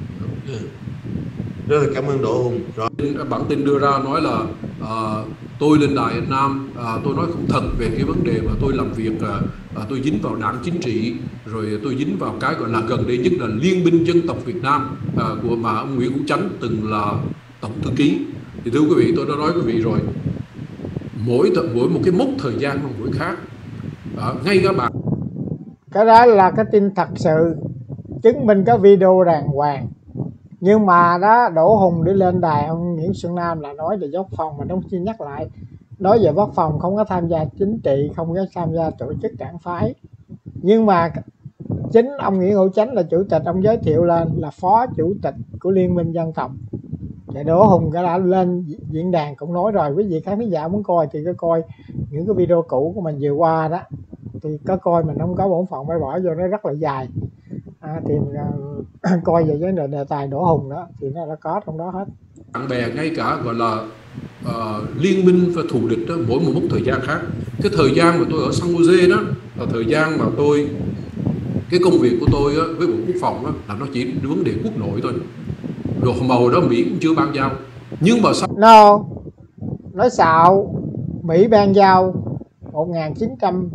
Rất là cảm ơn Đỗ Hùng. Rồi. Bản tin đưa ra nói là uh, tôi lên đài anh Nam, uh, tôi nói không thật về cái vấn đề mà tôi làm việc, uh, uh, tôi dính vào đảng chính trị, rồi tôi dính vào cái gọi là gần đây nhất là Liên minh Dân tộc Việt Nam uh, của mà ông Nguyễn Hữu Chánh từng là tổng thư ký. Thì thưa quý vị, tôi đã nói quý vị rồi, mỗi mỗi một cái mốc thời gian nó mỗi khác. Uh, ngay các bạn, cái đó là cái tin thật sự, chứng minh có video đàng hoàng. Nhưng mà đó, Đỗ Hùng đi lên đài ông Nguyễn Xuân Nam là nói về quốc phòng, mà không xin nhắc lại, nói về quốc phòng không có tham gia chính trị, không có tham gia tổ chức đảng phái. Nhưng mà chính ông Nguyễn Hữu Chánh là chủ tịch, ông giới thiệu lên là phó chủ tịch của Liên minh Dân tộc. Thì Đỗ Hùng đã lên diễn đàn cũng nói rồi, quý vị khán thính giả muốn coi thì cứ coi những cái video cũ của mình vừa qua đó, thì có coi, mình không có bổn phận phải bỏ vô, nó rất là dài. À, thì uh, coi về vấn đề đề tài Đỗ Hùng đó thì nó đã có trong đó hết. Bạn bè ngay cả gọi là uh, liên minh và thù địch đó, mỗi một mốc thời gian khác. Cái thời gian mà tôi ở San Jose đó là thời gian mà tôi, cái công việc của tôi đó, với Bộ Quốc phòng đó, là nó chỉ vấn đề quốc nội thôi. Rồi màu đó Mỹ cũng chưa ban giao. Nhưng mà sao? No, nói xạo, Mỹ ban giao một nghìn chín trăm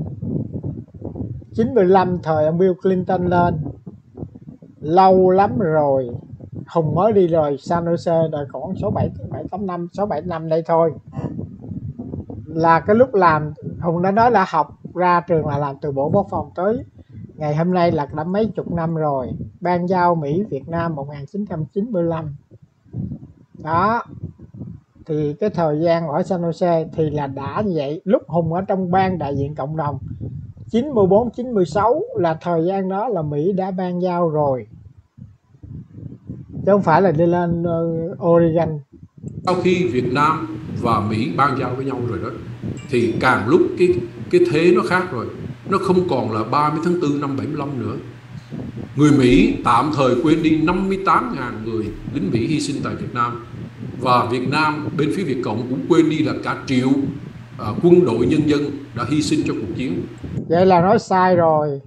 chín mươi lăm thời ông Bill Clinton lên, lâu lắm rồi. Hùng mới đi rồi, San Jose rồi còn số bảy, bảy, tám năm, sáu, bảy năm đây thôi. Là cái lúc làm, Hùng đã nói là học ra trường là làm từ Bộ Quốc phòng tới ngày hôm nay là đã mấy chục năm rồi. Ban giao Mỹ Việt Nam một nghìn chín trăm chín mươi lăm. Đó. Thì cái thời gian ở San Jose thì là đã như vậy. Lúc Hùng ở trong ban đại diện cộng đồng chín mươi bốn, chín mươi sáu là thời gian đó là Mỹ đã ban giao rồi, chứ không phải là đi lên uh, Oregon. Sau khi Việt Nam và Mỹ ban giao với nhau rồi đó, thì càng lúc cái cái thế nó khác rồi. Nó không còn là ba mươi tháng tư năm bảy mươi lăm nữa. Người Mỹ tạm thời quên đi năm mươi tám nghìn người lính Mỹ hy sinh tại Việt Nam. Và Việt Nam, bên phía Việt Cộng cũng quên đi là cả triệu uh, quân đội nhân dân đã hy sinh trong cuộc chiến. Vậy là nói sai rồi.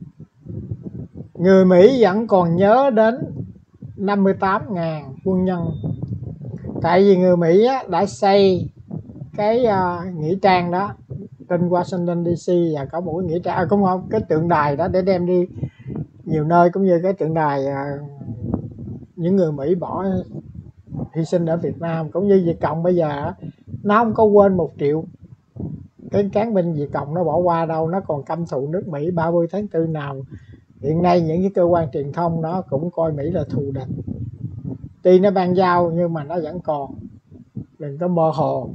Người Mỹ vẫn còn nhớ đến năm mươi tám nghìn quân nhân. Tại vì người Mỹ á, đã xây cái uh, nghĩa trang đó trên Washington đê xê, và có một cái nghĩa trang, à, cũng không, cái tượng đài đó để đem đi nhiều nơi, cũng như cái tượng đài uh, những người Mỹ bỏ hy sinh ở Việt Nam, cũng như Việt Cộng bây giờ nó không có quên một triệu cái cán binh Việt Cộng nó bỏ qua đâu, nó còn căm thù nước Mỹ. Ba mươi tháng tư nào hiện nay những cái cơ quan truyền thông đó cũng coi Mỹ là thù địch. Tuy nó ban giao nhưng mà nó vẫn còn, đừng có mơ hồ.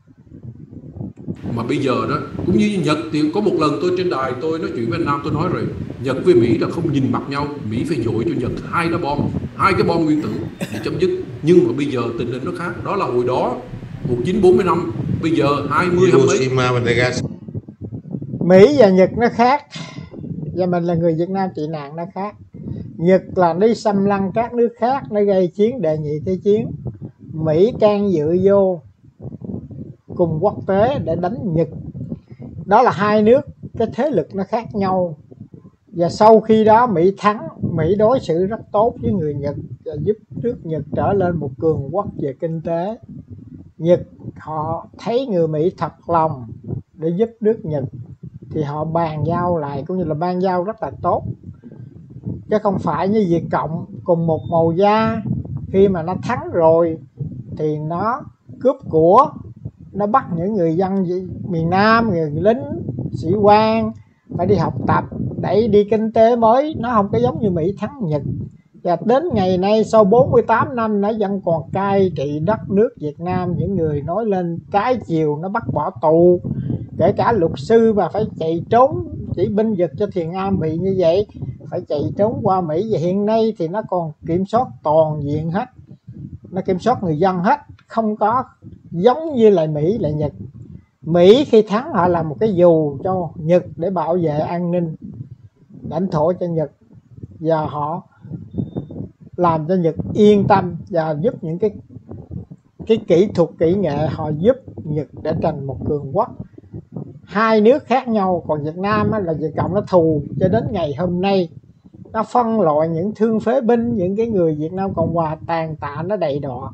Mà bây giờ đó, cũng như Nhật thì có một lần tôi trên đài tôi nói chuyện với anh Nam, tôi nói rồi, Nhật với Mỹ là không nhìn mặt nhau, Mỹ phải dội cho Nhật hai lá bom, hai cái bom nguyên tử để chấm dứt. Nhưng mà bây giờ tình hình nó khác, đó là hồi đó một nghìn chín trăm bốn mươi lăm, bây giờ hai mươi Hiroshima và Nagasaki. Mỹ và Nhật nó khác, và mình là người Việt Nam trị nạn nó khác. Nhật là đi xâm lăng các nước khác, nó gây chiến đệ nhị thế chiến. Mỹ can dự vô cùng quốc tế để đánh Nhật. Đó là hai nước, cái thế lực nó khác nhau. Và sau khi đó Mỹ thắng, Mỹ đối xử rất tốt với người Nhật và giúp nước Nhật trở lên một cường quốc về kinh tế. Nhật họ thấy người Mỹ thật lòng để giúp nước Nhật thì họ bàn giao lại, cũng như là bàn giao rất là tốt. Chứ chứ không phải như Việt Cộng cùng một màu da. Khi mà nó thắng rồi thì nó cướp của, nó bắt những người dân miền Nam, người lính, sĩ quan phải đi học tập, đẩy đi kinh tế mới. Nó không có giống như Mỹ thắng Nhật. Và đến ngày nay sau bốn mươi tám năm nó vẫn còn cai trị đất nước Việt Nam. Những người nói lên trái chiều nó bắt bỏ tù, kể cả luật sư mà phải chạy trốn, chỉ binh vực cho Thiền Am bị như vậy, phải chạy trốn qua Mỹ. Và hiện nay thì nó còn kiểm soát toàn diện hết, nó kiểm soát người dân hết, không có giống như là Mỹ, là Nhật. Mỹ khi thắng họ làm một cái dù cho Nhật để bảo vệ an ninh lãnh thổ cho Nhật, và họ làm cho Nhật yên tâm và giúp những cái cái kỹ thuật kỹ nghệ, họ giúp Nhật để thành một cường quốc. Hai nước khác nhau, còn Việt Nam á, là Việt Cộng nó thù cho đến ngày hôm nay. Nó phân loại những thương phế binh, những cái người Việt Nam Cộng Hòa tàn tạ, nó đầy đọa.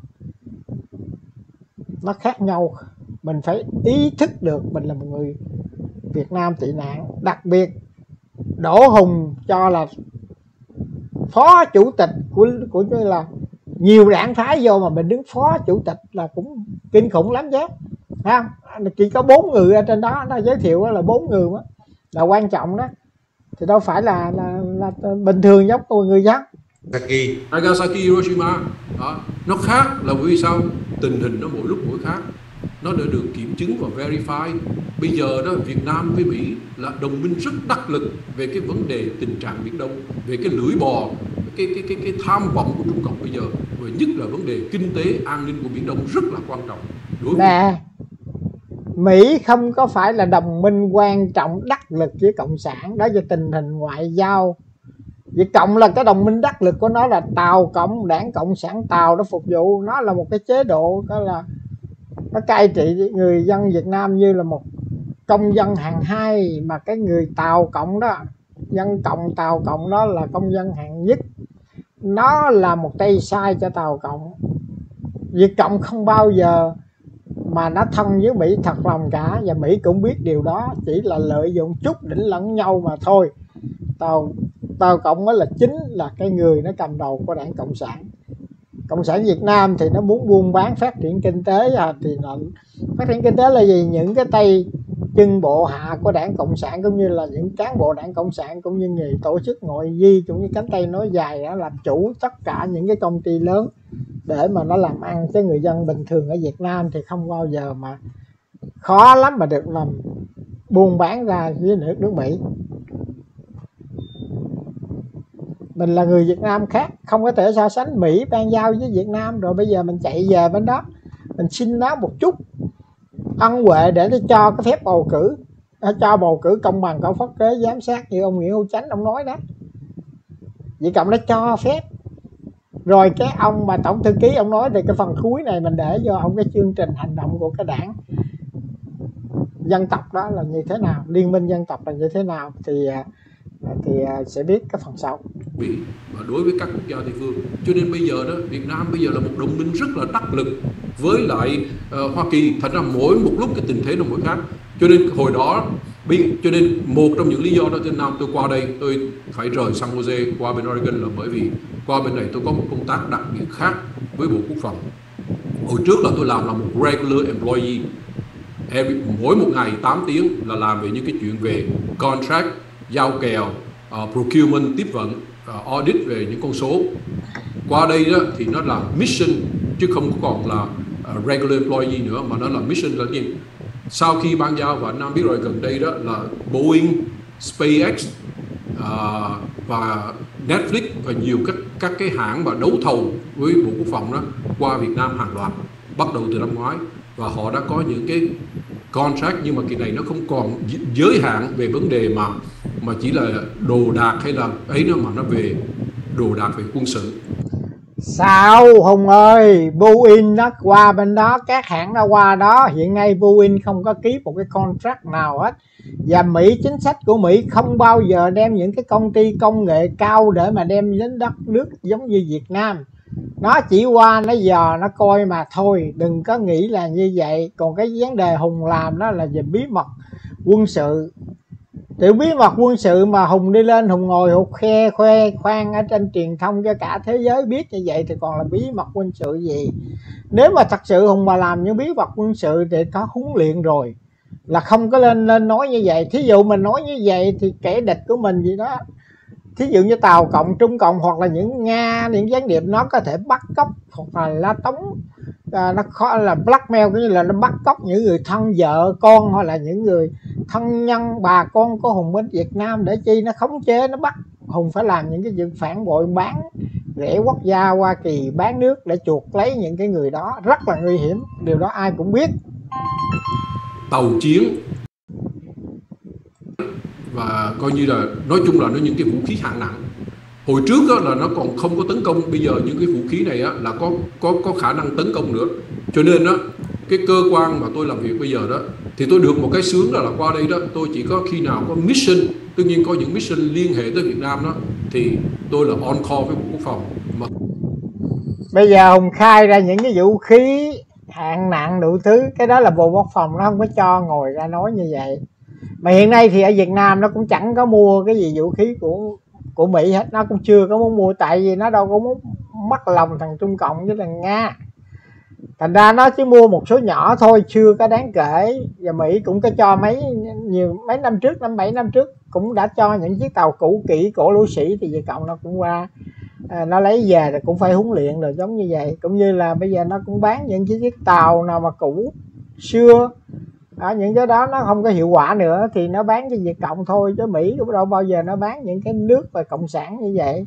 Nó khác nhau. Mình phải ý thức được mình là một người Việt Nam tị nạn. Đặc biệt Đỗ Hùng cho là phó chủ tịch của của là nhiều đảng phái vô mà mình đứng phó chủ tịch là cũng kinh khủng lắm chứ, thấy không? Chỉ có bốn người ở trên đó, nó giới thiệu là bốn người đó là quan trọng đó, thì đâu phải là là, là bình thường giống của người dân. Nagasaki, Hiroshima đó, nó khác là bởi vì sao? Tình hình nó mỗi lúc mỗi khác, nó đã được kiểm chứng và verify. Bây giờ đó Việt Nam với Mỹ là đồng minh rất đắc lực về cái vấn đề tình trạng Biển Đông, về cái lưỡi bò, cái cái cái cái tham vọng của Trung Cộng bây giờ, và nhất là vấn đề kinh tế an ninh của Biển Đông rất là quan trọng. Đối với nè, Mỹ không có phải là đồng minh quan trọng đắc lực với Cộng sản, đó về tình hình ngoại giao. Việt Cộng là cái đồng minh đắc lực của nó là Tàu Cộng, Đảng Cộng sản Tàu, nó phục vụ, nó là một cái chế độ, đó là nó cai trị người dân Việt Nam như là một công dân hạng hai, mà cái người Tàu Cộng đó, dân Cộng Tàu Cộng đó là công dân hạng nhất. Nó là một tay sai cho Tàu Cộng. Việt Cộng không bao giờ mà nó thân với Mỹ thật lòng cả, và Mỹ cũng biết điều đó, chỉ là lợi dụng chút đỉnh lẫn nhau mà thôi. Tàu Tàu Cộng mới là chính là cái người nó cầm đầu của Đảng Cộng sản. Cộng sản Việt Nam thì nó muốn buôn bán phát triển kinh tế, à, thì nó phát triển kinh tế là gì? Những cái tay chân bộ hạ của Đảng Cộng sản, cũng như là những cán bộ Đảng Cộng sản, cũng như người tổ chức ngoại vi, cũng như cánh tay nói dài đó, làm chủ tất cả những cái công ty lớn để mà nó làm ăn. Chứ người dân bình thường ở Việt Nam thì không bao giờ mà, khó lắm mà được làm buôn bán ra với nước nước Mỹ. Mình là người Việt Nam khác, không có thể so sánh Mỹ ban giao với Việt Nam, rồi bây giờ mình chạy về bên đó mình xin nó một chút ân huệ để nó cho cái phép bầu cử, cho bầu cử công bằng, có pháp kế, giám sát như ông Nguyễn Hữu Chánh ông nói đó. Việt Cộng nó cho phép rồi, cái ông mà tổng thư ký ông nói thì cái phần cuối này mình để cho ông cái chương trình hành động của cái đảng dân tộc đó là như thế nào, liên minh dân tộc là như thế nào, thì thì sẽ biết cái phần sau. Mỹ và đối với các quốc gia địa phương, cho nên bây giờ đó Việt Nam bây giờ là một đồng minh rất là đắc lực với lại uh, Hoa Kỳ. Thật ra mỗi một lúc cái tình thế nó mỗi khác, cho nên hồi đó cho nên một trong những lý do đó trên Nam tôi qua đây, tôi phải rời San Jose qua bên Oregon là bởi vì qua bên này tôi có một công tác đặc biệt khác với Bộ Quốc phòng. Hồi trước là tôi làm là một regular employee, Every, mỗi một ngày tám tiếng là làm về những cái chuyện về contract, giao kèo, uh, procurement, tiếp vận, uh, audit về những con số. Qua đây đó thì nó là mission chứ không còn là uh, regular employee nữa, mà nó là mission là gì? Sau khi ban giao, và anh Nam biết rồi, gần đây đó là Boeing, SpaceX uh, và Netflix và nhiều các các cái hãng mà đấu thầu với Bộ Quốc phòng đó qua Việt Nam hàng loạt, bắt đầu từ năm ngoái, và họ đã có những cái contract, nhưng mà kỳ này nó không còn giới hạn về vấn đề mà mà chỉ là đồ đạc hay là ấy nữa, mà nó về đồ đạc về quân sự. Sao Hùng ơi, Boeing nó qua bên đó, các hãng nó qua đó. Hiện nay Boeing không có ký một cái contract nào hết. Và Mỹ, chính sách của Mỹ không bao giờ đem những cái công ty công nghệ cao để mà đem đến đất nước giống như Việt Nam. Nó chỉ qua nó dò nó coi mà thôi, đừng có nghĩ là như vậy. Còn cái vấn đề Hùng làm đó là về bí mật quân sự, Tiểu bí mật quân sự mà Hùng đi lên Hùng ngồi Hùng khoe khoe khoang ở trên truyền thông cho cả thế giới biết như vậy thì còn là bí mật quân sự gì? Nếu mà thật sự Hùng mà làm những bí mật quân sự thì có huấn luyện rồi, là không có lên lên nói như vậy. Thí dụ mình nói như vậy thì kẻ địch của mình gì đó, thí dụ như Tàu Cộng, Trung Cộng hoặc là những Nga, những gián điệp nó có thể bắt cóc hoặc là la tống, à, nó khó là blackmail, cũng như là nó bắt cóc những người thân vợ con hoặc là những người thân nhân bà con của Hùng bên Việt Nam để chi nó khống chế, nó bắt Hùng phải làm những cái việc phản bội, bán rẻ quốc gia Hoa Kỳ, bán nước để chuột lấy những cái người đó, rất là nguy hiểm, điều đó ai cũng biết. Tàu chiến và coi như là nói chung là nó những cái vũ khí hạng nặng. Hồi trước đó là nó còn không có tấn công, bây giờ những cái vũ khí này á, là có có có khả năng tấn công nữa. Cho nên đó, cái cơ quan mà tôi làm việc bây giờ đó thì tôi được một cái sướng là, là qua đây đó tôi chỉ có khi nào có mission, tất nhiên có những mission liên hệ tới Việt Nam đó thì tôi là on call với Bộ Quốc phòng. Mà bây giờ Hùng khai ra những cái vũ khí hạng nặng đủ thứ, cái đó là Bộ Quốc phòng nó không có cho ngồi ra nói như vậy. Mà hiện nay thì ở Việt Nam nó cũng chẳng có mua cái gì vũ khí của của Mỹ hết, nó cũng chưa có muốn mua, tại vì nó đâu có muốn mất lòng thằng Trung Cộng với thằng Nga, thành ra nó chỉ mua một số nhỏ thôi, chưa có đáng kể. Và Mỹ cũng có cho mấy nhiều mấy năm trước, năm bảy năm trước cũng đã cho những chiếc tàu cũ kỹ cổ lũ sĩ, thì Việt Cộng nó cũng qua, à, nó lấy về thì cũng phải huấn luyện rồi giống như vậy. Cũng như là bây giờ nó cũng bán những chiếc tàu nào mà cũ xưa, à, những cái đó nó không có hiệu quả nữa thì nó bán cho Việt Cộng thôi, chứ Mỹ cũng đâu bao giờ nó bán những cái nước và cộng sản như vậy.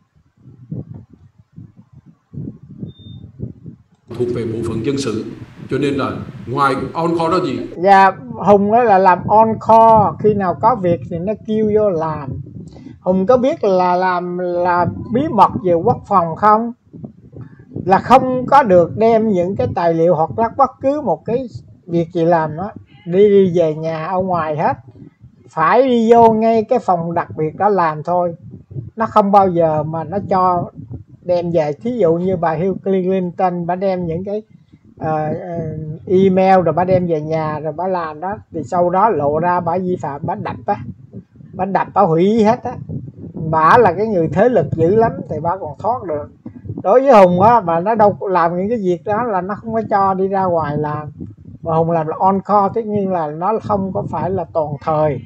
thuộc về bộ phận dân sự, cho nên là ngoài on call đó gì. Dạ, Hùng đó là làm on call, khi nào có việc thì nó kêu vô làm. Hùng có biết là làm là bí mật về quốc phòng không? Là không có được đem những cái tài liệu hoặc là bất cứ một cái việc gì làm đó đi, đi về nhà ở ngoài hết, phải đi vô ngay cái phòng đặc biệt đó làm thôi. Nó không bao giờ mà nó cho đem về. Thí dụ như bà Hillary Clinton, bà đem những cái uh, uh, email rồi bà đem về nhà rồi bà làm đó, thì sau đó lộ ra bà vi phạm, bà đập á, bà đập bà hủy hết á. Bà là cái người thế lực dữ lắm thì bà còn thoát được. Đối với Hùng á, mà nó đâu làm những cái việc đó là nó không có cho đi ra ngoài làm. Mà Hùng làm là on call, tất nhiên là nó không có phải là toàn thời.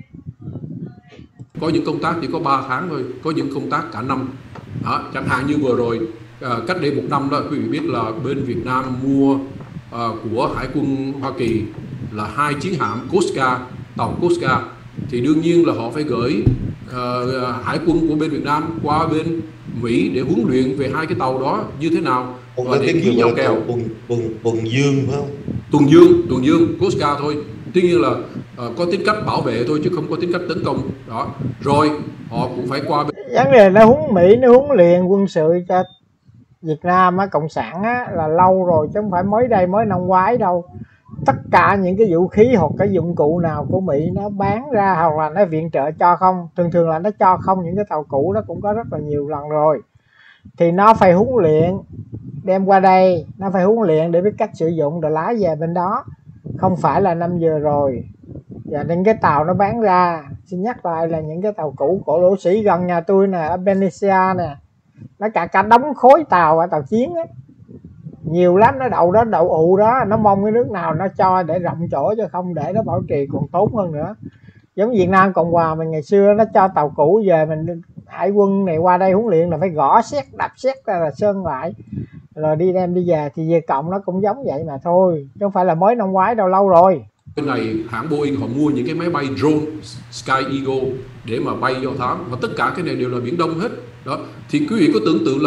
Có những công tác chỉ có ba tháng thôi, có những công tác cả năm. Đó, chẳng hạn như vừa rồi, à, cách đây một năm đó, quý vị biết là bên Việt Nam mua à, của Hải quân Hoa Kỳ là hai chiến hạm Coast Guard, tàu Coast Guard. Thì đương nhiên là họ phải gửi à, Hải quân của bên Việt Nam qua bên Mỹ để huấn luyện về hai cái tàu đó như thế nào. Và để ký nhau kèo. Tuần, tuần, tuần Dương phải không? Tuần Dương, tuần Dương, Coast Guard thôi. Tuy nhiên là uh, có tính cách bảo vệ thôi chứ không có tính cách tấn công. Đó. Rồi họ cũng phải qua bên... Vấn đề nó huấn Mỹ, nó huấn luyện quân sự cho Việt Nam á, Cộng sản á, là lâu rồi chứ không phải mới đây, mới năm ngoái đâu. Tất cả những cái vũ khí hoặc cái dụng cụ nào của Mỹ nó bán ra hoặc là nó viện trợ cho không, thường thường là nó cho không. Những cái tàu cũ đó cũng có rất là nhiều lần rồi. Thì nó phải huấn luyện, đem qua đây, nó phải huấn luyện để biết cách sử dụng rồi lái về bên đó. Không phải là năm vừa rồi. Và những cái tàu nó bán ra, xin nhắc lại là những cái tàu cũ cổ lỗ sĩ gần nhà tôi nè, ở Benicia nè, nó cả cả đống khối tàu ở tàu chiến á, nhiều lắm. Nó đậu đó, đậu ụ đó, nó mong cái nước nào nó cho để rộng chỗ, chứ không để nó bảo trì còn tốn hơn nữa. Giống Việt Nam Cộng Hòa mình ngày xưa nó cho tàu cũ về, mình hải quân này qua đây huấn luyện là phải gõ xét, đập xét ra là sơn lại rồi đi đem đi về. Thì về Cộng nó cũng giống vậy mà thôi, chứ không phải là mới năm ngoái đâu, lâu rồi. Bên này hãng Boeing họ mua những cái máy bay drone Sky Eagle để mà bay do thám, và tất cả cái này đều là Biển Đông hết. Đó, thì quý vị có tưởng tượng là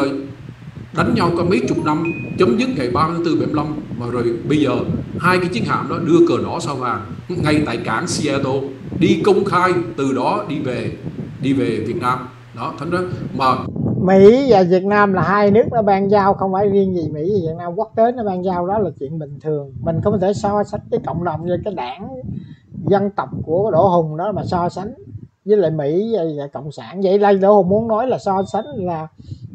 đánh nhau có mấy chục năm, chấm dứt ngày ba tháng tư bảy mươi lăm, mà rồi bây giờ hai cái chiến hạm đó đưa cờ đỏ sao vàng ngay tại cảng Seattle, đi công khai từ đó đi về đi về Việt Nam. Đó, thành ra mà Mỹ và Việt Nam là hai nước nó ban giao, không phải riêng gì Mỹ và Việt Nam, quốc tế nó ban giao, đó là chuyện bình thường. Mình không thể so sánh cái cộng đồng với cái đảng dân tộc của Đỗ Hùng đó mà so sánh với lại Mỹ và Cộng sản. Vậy đây Đỗ Hùng muốn nói là so sánh là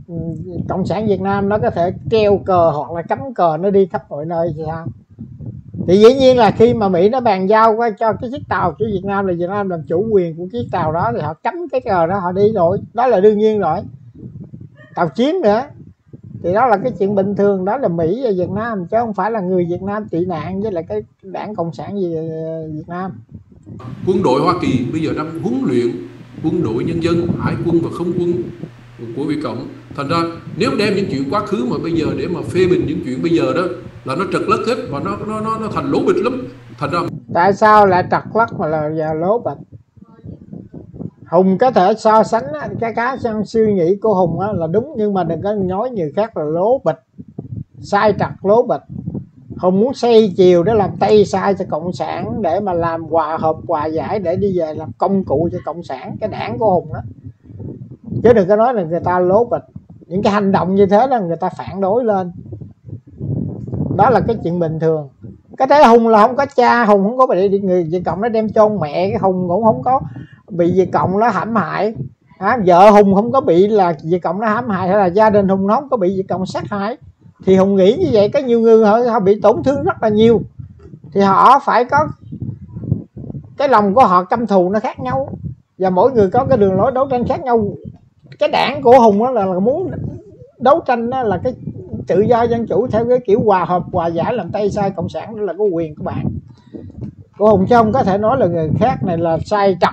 Cộng sản Việt Nam nó có thể treo cờ hoặc là cắm cờ nó đi khắp mọi nơi thì sao? Thì dĩ nhiên là khi mà Mỹ nó bàn giao qua cho cái chiếc tàu của Việt Nam là Việt Nam làm chủ quyền của chiếc tàu đó, thì họ cấm cái cờ đó họ đi rồi, đó là đương nhiên rồi. Tàu chiến nữa thì đó là cái chuyện bình thường, đó là Mỹ và Việt Nam, chứ không phải là người Việt Nam tị nạn với lại cái đảng Cộng sản gì Việt Nam. Quân đội Hoa Kỳ bây giờ đang huấn luyện quân đội nhân dân, hải quân và không quân của Việt Cộng. Thành ra nếu đem những chuyện quá khứ mà bây giờ để mà phê bình những chuyện bây giờ đó là nó trật lất hết và nó nó nó, nó thành lố bịch lắm. Thành ra tại sao lại trật lất mà là giờ lố bịch? Hùng có thể so sánh cái cá trong suy nghĩ của Hùng là đúng, nhưng mà đừng có nói người khác là lố bịch, sai trật lố bịch. Hùng muốn xây chiều để làm tay sai cho Cộng sản, để mà làm hòa hợp hòa giải, để đi về làm công cụ cho Cộng sản, cái đảng của Hùng đó. Chứ đừng có nói là người ta lố bịch. Những cái hành động như thế là người ta phản đối lên, đó là cái chuyện bình thường. Cái thế Hùng là không có cha, Hùng không có bị người Việt Cộng nó đem chôn mẹ, cái Hùng cũng không có bị Việt Cộng nó hãm hại. À, vợ Hùng không có bị là Việt Cộng nó hãm hại, hay là gia đình Hùng nó không có bị Việt Cộng sát hại. Thì Hùng nghĩ như vậy, có nhiều người họ, họ bị tổn thương rất là nhiều, thì họ phải có cái lòng của họ căm thù nó khác nhau, và mỗi người có cái đường lối đấu tranh khác nhau. Cái đảng của Hùng đó là, là muốn đấu tranh đó là cái tự do dân chủ theo cái kiểu hòa hợp hòa giải, làm tay sai Cộng sản, đó là có quyền của bạn của Hùng, chứ không có thể nói là người khác này là sai trật.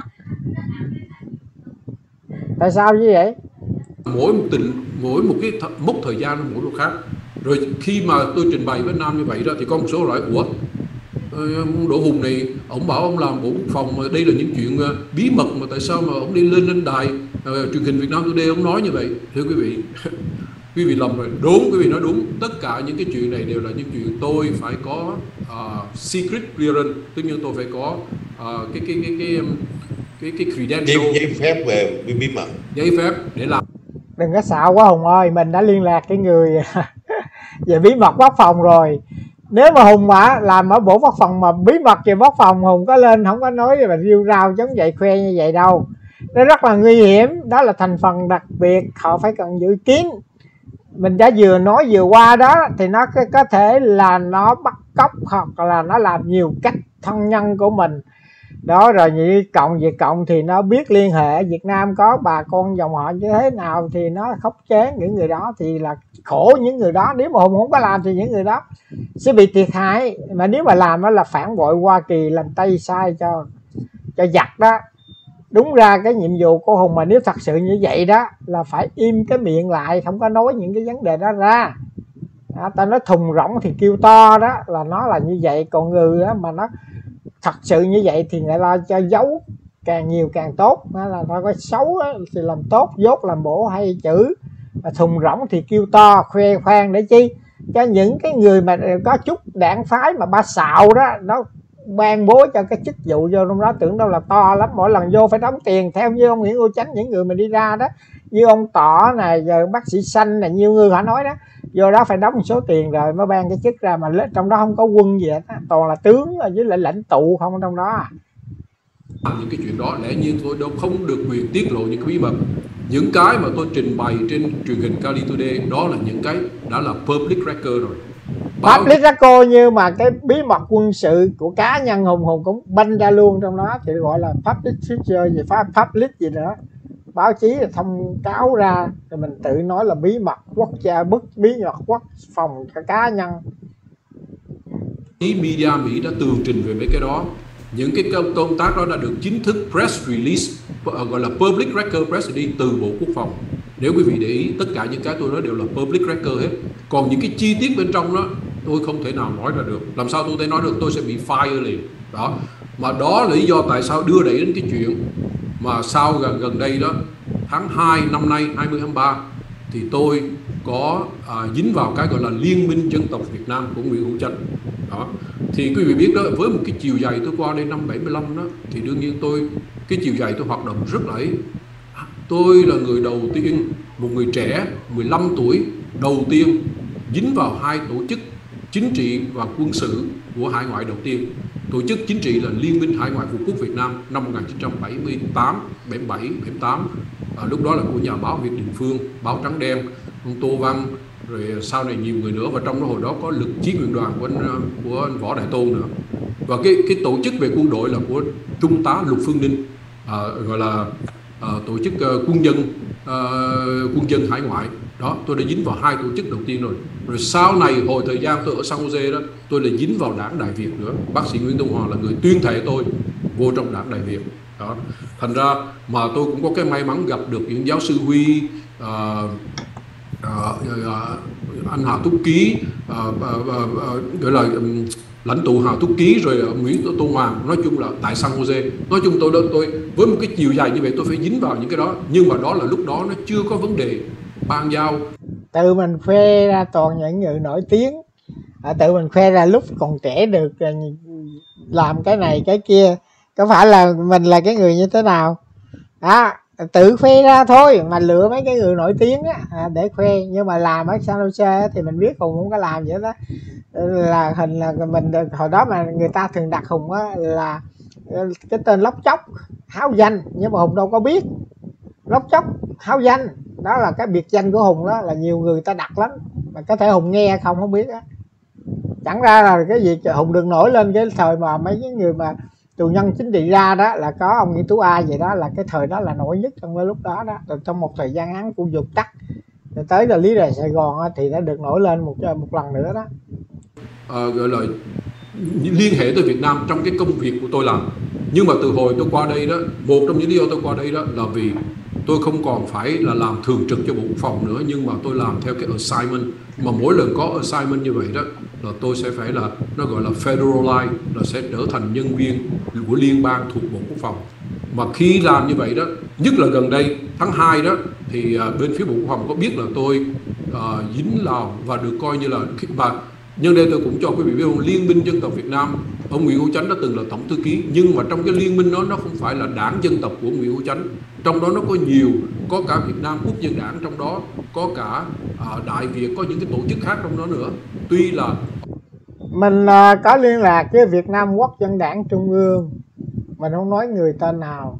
Tại sao như vậy? Mỗi một tình, mỗi một cái th mốc thời gian nó mỗi một khác. Rồi khi mà tôi trình bày với Nam như vậy đó thì có một số loại của Đỗ Hùng này, ông bảo ông làm bộ quốc phòng mà đây là những chuyện bí mật, mà tại sao mà ông đi lên lên đài uh, truyền hình Việt Nam Today ông nói như vậy? Thưa quý vị, quý vị lầm rồi. Đúng, quý vị nói đúng. Tất cả những cái chuyện này đều là những chuyện tôi phải có uh, secret clearance, tức nhiên tôi phải có uh, cái cái cái cái cái cái credential, giấy, giấy phép về bí mật, giấy phép để làm. Đừng có xạo quá Hùng ơi, mình đã liên lạc cái người về bí mật quốc phòng rồi. Nếu mà Hùng mà làm ở bộ quốc phòng mà bí mật về quốc phòng, Hùng có lên không có nói mà riêu rao giống vậy, khoe như vậy đâu. Nó rất là nguy hiểm, đó là thành phần đặc biệt, họ phải cần dự kiến. Mình đã vừa nói vừa qua đó thì nó có thể là nó bắt cóc hoặc là nó làm nhiều cách thân nhân của mình. Đó, rồi như Cộng Việt Cộng thì nó biết liên hệ Việt Nam có bà con dòng họ như thế nào thì nó khống chế những người đó, thì là khổ những người đó. Nếu mà Hùng không có làm thì những người đó sẽ bị thiệt hại, mà nếu mà làm đó là phản bội Hoa Kỳ, làm tay sai cho cho giặc đó. Đúng ra cái nhiệm vụ của Hùng mà nếu thật sự như vậy đó là phải im cái miệng lại, không có nói những cái vấn đề đó ra. Đó, ta nói thùng rỗng thì kêu to, đó là nó là như vậy. Còn người đó mà nó thật sự như vậy thì người ta cho giấu càng nhiều càng tốt, đó là ta có xấu thì làm tốt, dốt làm bổ hay chữ, thùng rỗng thì kêu to khoe khoang để chi cho những cái người mà có chút đảng phái mà ba xạo đó, nó ban bố cho cái chức vụ vô trong đó, tưởng đâu là to lắm, mỗi lần vô phải đóng tiền. Theo như ông Nguyễn Ngô Chánh, những người mà đi ra đó như ông Tỏ này, giờ bác sĩ Xanh này, nhiều người họ nói đó, vô đó phải đóng một số tiền rồi mới ban cái chức ra, mà trong đó không có quân gì hết, toàn là tướng với lại lãnh tụ không trong đó. Những cái chuyện đó lẽ nhiên tôi đâu không được quyền tiết lộ những cái bí mật. Những cái mà tôi trình bày trên truyền hình Cali Today đó là những cái đã là public record rồi. Báo... Public record, như mà cái bí mật quân sự của cá nhân Hùng Hùng cũng banh ra luôn trong đó, thì gọi là public feature gì, phải public gì nữa. Báo chí là thông cáo ra thì mình tự nói là bí mật quốc gia, bức bí mật quốc phòng cả cá nhân. Ý media Mỹ đã tường trình về mấy cái đó. Những cái công tác đó đã được chính thức press release, gọi là public record press release từ Bộ Quốc phòng. Nếu quý vị để ý, tất cả những cái tôi nói đều là public record hết. Còn những cái chi tiết bên trong đó tôi không thể nào nói ra được. Làm sao tôi thể nói được, tôi sẽ bị fire liền. Đó. Mà đó là lý do tại sao đưa đẩy đến cái chuyện mà sau gần gần đây đó, tháng hai năm nay hai mươi tháng ba thì tôi có à, dính vào cái gọi là Liên minh Dân tộc Việt Nam của Nguyễn Hữu Chánh. Đó. Thì quý vị biết đó, với một cái chiều dày tôi qua đây năm bảy mươi lăm đó, thì đương nhiên tôi cái chiều dày tôi hoạt động rất là ấy. Tôi là người đầu tiên, một người trẻ mười lăm tuổi đầu tiên dính vào hai tổ chức chính trị và quân sự của hải ngoại đầu tiên. Tổ chức chính trị là Liên minh Hải ngoại Vũ quốc Việt Nam năm một nghìn chín trăm bảy mươi tám, bảy mươi bảy, bảy mươi tám. À, lúc đó là của nhà báo Việt Đình Phương, báo Trắng Đen, ông Tô Văn, rồi sau này nhiều người nữa, và trong đó hồi đó có lực chí nguyện đoàn của anh, của anh Võ Đại Tôn nữa. Và cái cái tổ chức về quân đội là của Trung tá Lục Phương Ninh, à, gọi là à, tổ chức uh, quân dân uh, quân dân hải ngoại. Đó, tôi đã dính vào hai tổ chức đầu tiên rồi. Rồi sau này hồi thời gian tôi ở San Jose đó, tôi lại dính vào đảng Đại Việt nữa. Bác sĩ Nguyễn Tông Hoàng là người tuyên thệ tôi vô trong đảng Đại Việt. Đó, thành ra mà tôi cũng có cái may mắn gặp được những giáo sư Huy, uh, uh, uh, anh Hà Thúc Ký, uh, uh, uh, uh, gọi là um, lãnh tụ Hà Thúc Ký, rồi Nguyễn Tô Hoàng. Nói chung là tại San Jose, nói chung tôi tôi với một cái chiều dài như vậy tôi phải dính vào những cái đó, nhưng mà đó là lúc đó nó chưa có vấn đề ban giao. Tự mình khoe ra toàn những người nổi tiếng, à, tự mình khoe ra lúc còn trẻ được làm cái này cái kia, có phải là mình là cái người như thế nào đó, tự khoe ra thôi, mà lựa mấy cái người nổi tiếng á, à, để khoe. Nhưng mà làm ở San Jose thì mình biết Hùng không có làm vậy đó, là hình là mình hồi đó mà người ta thường đặt Hùng á là cái tên lóc chóc háo danh, nhưng mà Hùng đâu có biết lóc chóc háo danh đó là cái biệt danh của Hùng, đó là nhiều người ta đặt lắm, mà có thể Hùng nghe không không biết á. Chẳng ra là cái gì Hùng đừng nổi lên cái thời mà mấy cái người mà tù nhân chính trị ra đó, là có ông Nguyễn Tú Ai vậy đó, là cái thời đó là nổi nhất trong cái lúc đó đó. Rồi trong một thời gian ngắn cũng dục tắt, rồi tới là Lý Rời Sài Gòn thì đã được nổi lên một một lần nữa đó. À, gọi là liên hệ tới Việt Nam trong cái công việc của tôi làm. Nhưng mà từ hồi tôi qua đây đó, một trong những lý do tôi qua đây đó là vì tôi không còn phải là làm thường trực cho Bộ Quốc phòng nữa, nhưng mà tôi làm theo cái assignment. Mà mỗi lần có assignment như vậy đó là tôi sẽ phải là, nó gọi là federalize, là sẽ trở thành nhân viên của liên bang thuộc Bộ Quốc phòng. Mà khi làm như vậy đó, nhất là gần đây tháng hai đó, thì uh, bên phía Bộ Quốc phòng có biết là tôi uh, dính Lào và được coi như là, và nhân đây tôi cũng cho quý vị biết không, Liên minh Dân tộc Việt Nam, ông Nguyễn Hữu Chánh đã từng là tổng thư ký, nhưng mà trong cái liên minh đó nó không phải là đảng dân tộc của Nguyễn Hữu Chánh, trong đó nó có nhiều, có cả Việt Nam Quốc dân đảng trong đó, có cả uh, Đại Việt, có những cái tổ chức khác trong đó nữa. Tuy là mình uh, có liên lạc với Việt Nam Quốc dân đảng Trung ương, mình không nói người tên nào,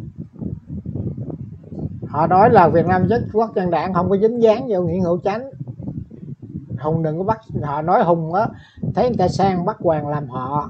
họ nói là Việt Nam Quốc dân đảng không có dính dáng vào Nguyễn Hữu Chánh. Hùng đừng có bắt, họ nói Hùng á thấy người ta sang bắt Hoàng làm họ,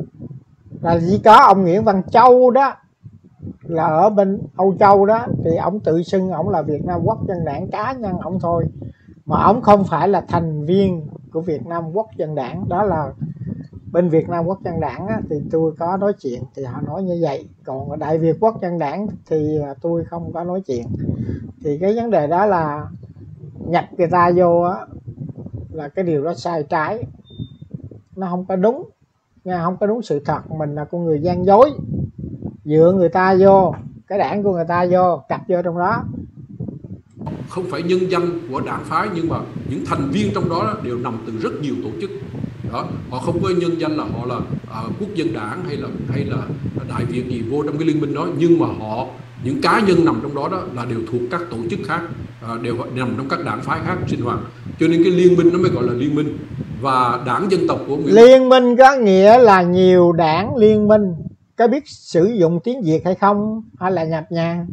là chỉ có ông Nguyễn Văn Châu đó là ở bên Âu Châu đó, thì ông tự xưng ông là Việt Nam Quốc dân đảng cá nhân ông thôi, mà ông không phải là thành viên của Việt Nam Quốc dân đảng. Đó là bên Việt Nam Quốc dân đảng á, thì tôi có nói chuyện thì họ nói như vậy, còn ở Đại Việt Quốc dân đảng thì tôi không có nói chuyện. Thì cái vấn đề đó là nhập người ta vô á, là cái điều đó sai trái, nó không có đúng nha, không có đúng sự thật. Mình là con người gian dối, dựa người ta vô, cái đảng của người ta vô, cặp vô trong đó. Không phải nhân danh của đảng phái, nhưng mà những thành viên trong đó đều nằm từ rất nhiều tổ chức đó. Họ không có nhân danh là họ là uh, quốc dân đảng hay là hay là Đại Việt gì vô trong cái liên minh đó, nhưng mà họ, những cá nhân nằm trong đó đó là đều thuộc các tổ chức khác, uh, đều nằm trong các đảng phái khác sinh hoạt, cho nên cái liên minh nó mới gọi là liên minh. Và đảng dân tộc của Nguyễn... Liên minh có nghĩa là nhiều đảng liên minh, có biết sử dụng tiếng Việt hay không, hay là nhập nhằng?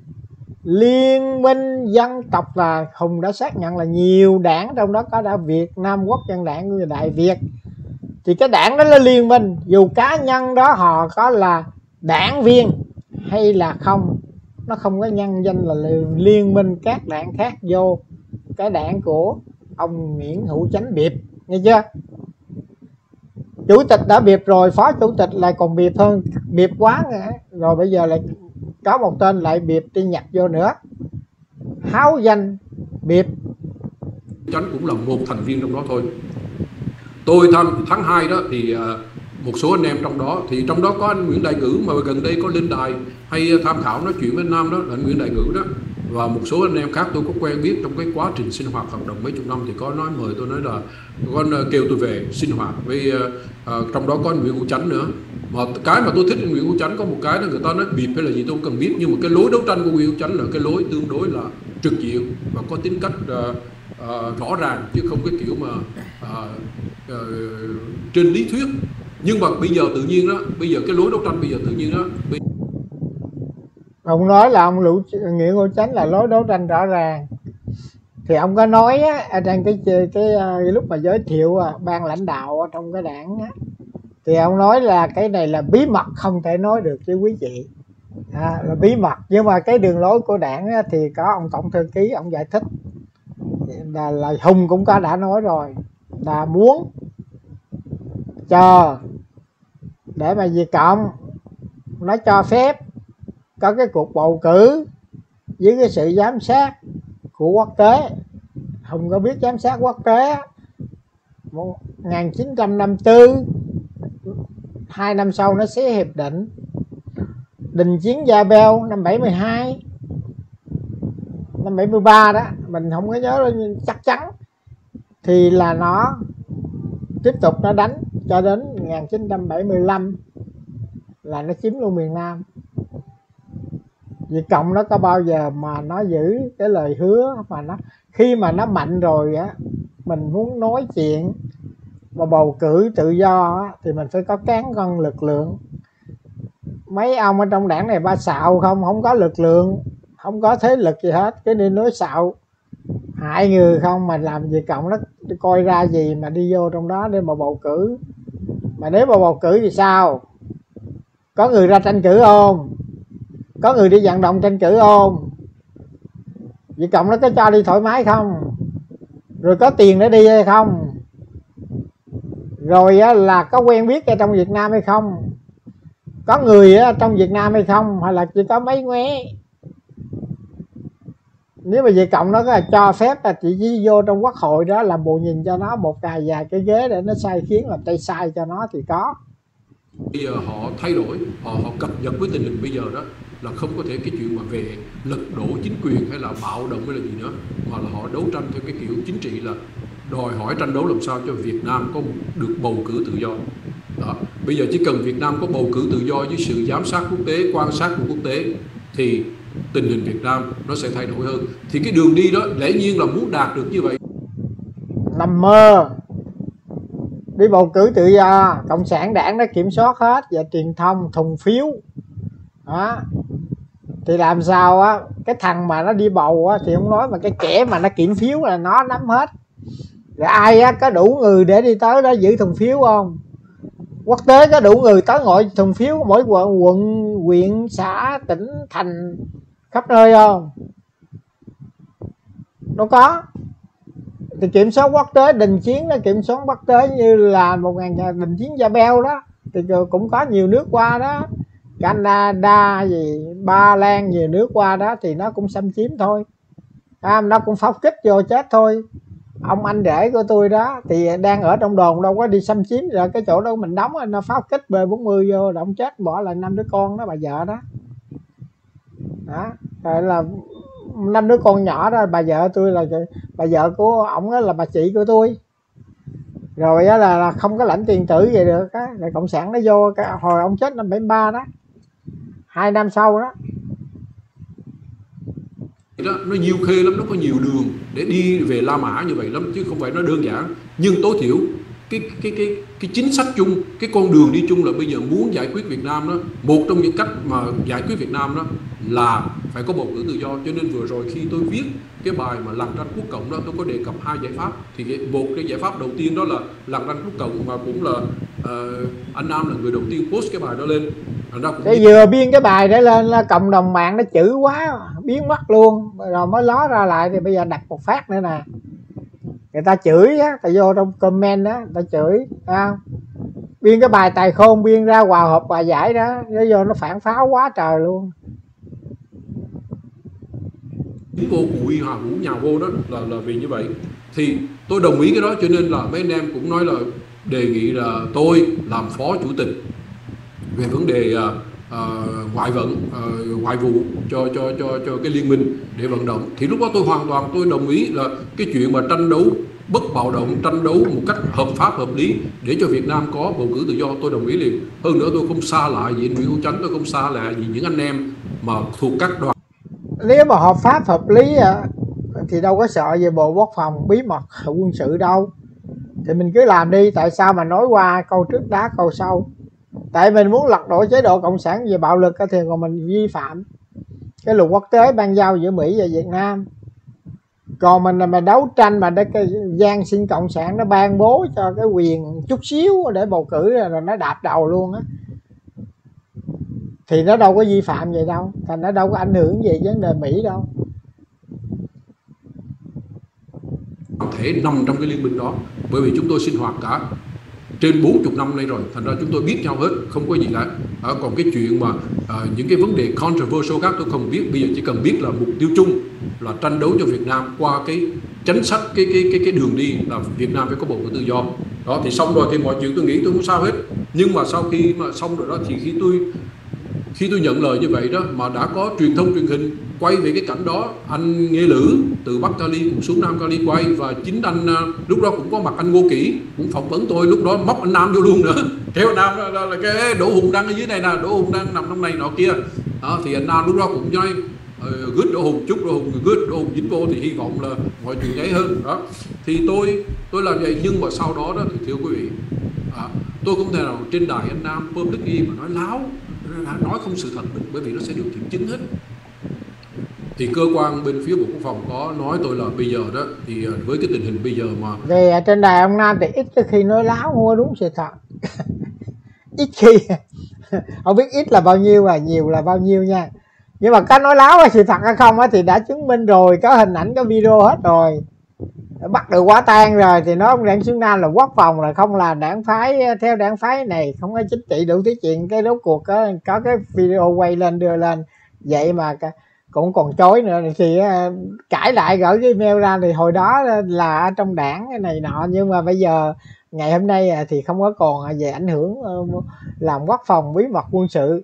Liên minh dân tộc là Hùng đã xác nhận là nhiều đảng, trong đó có đã Việt Nam Quốc dân đảng của Đại Việt, thì cái đảng đó là liên minh, dù cá nhân đó họ có là đảng viên hay là không, nó không có nhân danh là liên minh các đảng khác vô cái đảng của ông Nguyễn Hữu Chánh biệp, nghe chưa? Chủ tịch đã biệp rồi, phó chủ tịch lại còn biệp hơn, biệp quá nữa. Rồi bây giờ lại có một tên lại biệp đi nhập vô nữa, háo danh biệp. Chánh cũng là một thành viên trong đó thôi. Tôi tham tháng hai đó thì uh, một số anh em trong đó, thì trong đó có anh Nguyễn Đại Ngữ mà gần đây có lên đài hay tham khảo nói chuyện với anh Nam đó, là anh Nguyễn Đại Ngữ đó, và một số anh em khác tôi có quen biết trong cái quá trình sinh hoạt hoạt động mấy chục năm, thì có nói mời tôi, nói là con kêu tôi về sinh hoạt với uh, uh, trong đó có anh Nguyễn Hữu Chánh nữa. Mà cái mà tôi thích anh Nguyễn Hữu Chánh có một cái là người ta nói bịp hay là gì tôi không cần biết, nhưng mà cái lối đấu tranh của Nguyễn Hữu Chánh là cái lối tương đối là trực diện và có tính cách uh, uh, rõ ràng, chứ không cái kiểu mà uh, uh, trên lý thuyết. Nhưng mà bây giờ tự nhiên đó, bây giờ cái lối đấu tranh bây giờ tự nhiên đó. Bây... Ông nói là ông Lũ Nguyễn Hữu Chánh là lối đấu tranh rõ ràng, Thì ông có nói á, ở trên cái, cái, cái, cái lúc mà giới thiệu à, ban lãnh đạo ở trong cái đảng á, thì ông nói là cái này là bí mật không thể nói được với quý vị, à, là bí mật. Nhưng mà cái đường lối của đảng á, thì có ông tổng thư ký ông giải thích là, là Hùng cũng có đã nói rồi là muốn cho để mà Việt Cộng nó cho phép có cái cuộc bầu cử với cái sự giám sát của quốc tế. Hùng có biết giám sát quốc tế một nghìn chín trăm năm mươi tư, hai năm sau nó xé hiệp định đình chiến Gia Beo năm bảy mươi hai, năm bảy mươi ba đó, mình không có nhớ nhưng chắc chắn thì là nó tiếp tục nó đánh cho đến một nghìn chín trăm bảy mươi lăm là nó chiếm luôn miền Nam. Việt Cộng nó có bao giờ mà nó giữ cái lời hứa mà nó khi mà nó mạnh rồi á, mình muốn nói chuyện và bầu cử tự do á, thì mình phải có cán cân lực lượng. Mấy ông ở trong đảng này ba xạo không, không có lực lượng, không có thế lực gì hết, cái nên nói xạo hại người không mà làm Việt Cộng nó coi ra gì mà đi vô trong đó để mà bầu cử. Mà nếu mà bầu cử thì sao? Có người ra tranh cử không? Có người đi vận động tranh cử không? Việt Cộng nó có cho đi thoải mái không? Rồi có tiền để đi hay không? Rồi á, là có quen biết ở trong Việt Nam hay không? Có người ở trong Việt Nam hay không? Hay là chỉ có mấy ngoé? Nếu mà Việt Cộng nó có cho phép là chỉ, chỉ vô trong quốc hội đó làm bộ nhìn cho nó một vài vài cái ghế để nó sai khiến làm tay sai cho nó thì có. Bây giờ họ thay đổi, họ họ cập nhật với tình hình bây giờ đó là không có thể cái chuyện mà về lật đổ chính quyền hay là bạo động hay là gì nữa, mà là họ đấu tranh theo cái kiểu chính trị là đòi hỏi tranh đấu làm sao cho Việt Nam có được bầu cử tự do. Đó. Bây giờ chỉ cần Việt Nam có bầu cử tự do với sự giám sát quốc tế, quan sát của quốc tế thì tình hình Việt Nam nó sẽ thay đổi hơn. Thì cái đường đi đó lẽ nhiên là muốn đạt được như vậy. Nằm mơ. Đi bầu cử tự do, cộng sản đảng nó kiểm soát hết, và truyền thông thùng phiếu đó. Thì làm sao á, cái thằng mà nó đi bầu á thì không nói, mà cái kẻ mà nó kiểm phiếu là nó nắm hết. Rồi ai á có đủ người để đi tới đó giữ thùng phiếu không? Quốc tế có đủ người tới ngồi thùng phiếu mỗi quận, quận, huyện, xã, tỉnh, thành khắp nơi không? Đâu có. Thì kiểm soát quốc tế, đình chiến nó kiểm soát quốc tế như là một ngàn đình chiến Gia Beo đó, thì cũng có nhiều nước qua đó, Canada gì, Ba Lan nhiều nước qua đó thì nó cũng xâm chiếm thôi, à, nó cũng pháo kích vô chết thôi. Ông anh rể của tôi đó thì đang ở trong đồn, đâu có đi xâm chiếm, rồi cái chỗ đó mình đóng nó pháo kích B bốn mươi vô, ông chết, bỏ lại năm đứa con đó, bà vợ đó đó, rồi là năm đứa con nhỏ đó. Bà vợ tôi là bà vợ của ổng đó là bà chị của tôi, rồi đó là, là không có lãnh tiền tử gì được á. Rồi cộng sản nó vô cái hồi ông chết năm bảy mươi ba đó, hai năm sau đó. Đó, nó nhiều khê lắm, nó có nhiều đường để đi về La Mã như vậy lắm, chứ không phải nó đơn giản. Nhưng tối thiểu cái cái cái cái chính sách chung, cái con đường đi chung là bây giờ muốn giải quyết Việt Nam đó, một trong những cách mà giải quyết Việt Nam đó là phải có bầu cử tự do. Cho nên vừa rồi khi tôi viết cái bài mà lằn ranh quốc cộng đó, tôi có đề cập hai giải pháp. Thì một cái giải pháp đầu tiên đó là lằn ranh quốc cộng, mà cũng là uh, anh Nam là người đầu tiên post cái bài đó lên. Cái vừa biên cái bài để lên là cộng đồng mạng nó chữ quá biến mất luôn, rồi mới ló ra lại. Thì bây giờ đặt một phát nữa nè, người ta chửi á, ta vô trong comment đó, ta chửi à, biên cái bài tài khôn biên ra hòa hợp hòa giải đó, nó vô nó phản pháo quá trời luôn. Những cô cụ Huy Hòa Vũ nhà vô đó là là vì như vậy. Thì tôi đồng ý cái đó, cho nên là mấy anh em cũng nói là đề nghị là tôi làm phó chủ tịch về vấn đề uh, uh, ngoại vận, uh, ngoại vụ cho cho cho cho cái liên minh để vận động. Thì lúc đó tôi hoàn toàn tôi đồng ý là cái chuyện mà tranh đấu bất bạo động, tranh đấu một cách hợp pháp hợp lý để cho Việt Nam có bầu cử tự do, tôi đồng ý liền. Hơn nữa tôi không xa lạ gì Nguyễn Hữu Chánh, tôi không xa lạ gì những anh em mà thuộc các đoàn. Nếu mà hợp pháp hợp lý thì đâu có sợ về Bộ Quốc phòng bí mật quân sự đâu, thì mình cứ làm đi. Tại sao mà nói qua câu trước đá câu sau? Tại mình muốn lật đổ chế độ cộng sản về bạo lực thì còn mình vi phạm cái luật quốc tế ban giao giữa Mỹ và Việt Nam. Còn mình là mà đấu tranh mà để cái gian xin cộng sản nó ban bố cho cái quyền chút xíu để bầu cử rồi nó đạp đầu luôn á, thì nó đâu có vi phạm vậy đâu, thành nó đâu có ảnh hưởng gì vấn đề Mỹ đâu. Thể nằm trong cái liên minh đó, bởi vì chúng tôi sinh hoạt cả trên bốn mươi năm nay rồi, thành ra chúng tôi biết nhau hết, không có gì lạ. À, còn cái chuyện mà à, những cái vấn đề controversial khác tôi không biết, bây giờ chỉ cần biết là mục tiêu chung là tranh đấu cho Việt Nam qua cái chính sách, cái cái cái cái đường đi là Việt Nam phải có bầu cử tự do. Đó thì xong rồi thì mọi chuyện tôi nghĩ tôi không sao hết. Nhưng mà sau khi mà xong rồi đó thì khi tôi khi tôi nhận lời như vậy đó mà đã có truyền thông truyền hình quay về cái cảnh đó, anh Nghê Lữ từ Bắc Cali cũng xuống Nam Cali quay, và chính anh lúc đó cũng có mặt, anh Ngô Kỷ cũng phỏng vấn tôi, lúc đó móc anh Nam vô luôn nữa, kéo Nam là, là, là cái Đỗ Hùng đang ở dưới này nè, Đỗ Hùng đang nằm trong này nọ kia đó, thì anh Nam lúc đó cũng nói uh, good Đỗ Hùng, chúc Đỗ Hùng good, Đỗ Hùng dính vô thì hy vọng là mọi chuyện ấy hơn đó. Thì tôi tôi làm vậy, nhưng mà sau đó đó thì thưa quý vị, à, tôi không thể nào trên đài anh Nam publicly mà nói láo, nói không sự thật được, bởi vì nó sẽ được kiểm chứng hết. Thì cơ quan bên phía Bộ Quốc phòng có nói tôi là bây giờ đó thì với cái tình hình bây giờ mà về trên đài ông Nam thì ít khi nói láo, mua đúng sự thật. Ít khi không biết ít là bao nhiêu và nhiều là bao nhiêu nha, nhưng mà cái nói láo hay sự thật hay không á thì đã chứng minh rồi, có hình ảnh có video hết rồi, bắt được quả tang rồi. Thì nói ông Đảng Xuân Nam là quốc phòng, là không là đảng phái theo đảng phái này, không có chính trị đủ thứ chuyện. Cái rốt cuộc có, có cái video quay lên đưa lên vậy mà cũng còn chối nữa, thì uh, cãi lại gửi cái email ra, thì hồi đó là ở trong đảng cái này nọ, nhưng mà bây giờ ngày hôm nay thì không có còn về ảnh hưởng uh, làm quốc phòng bí mật quân sự.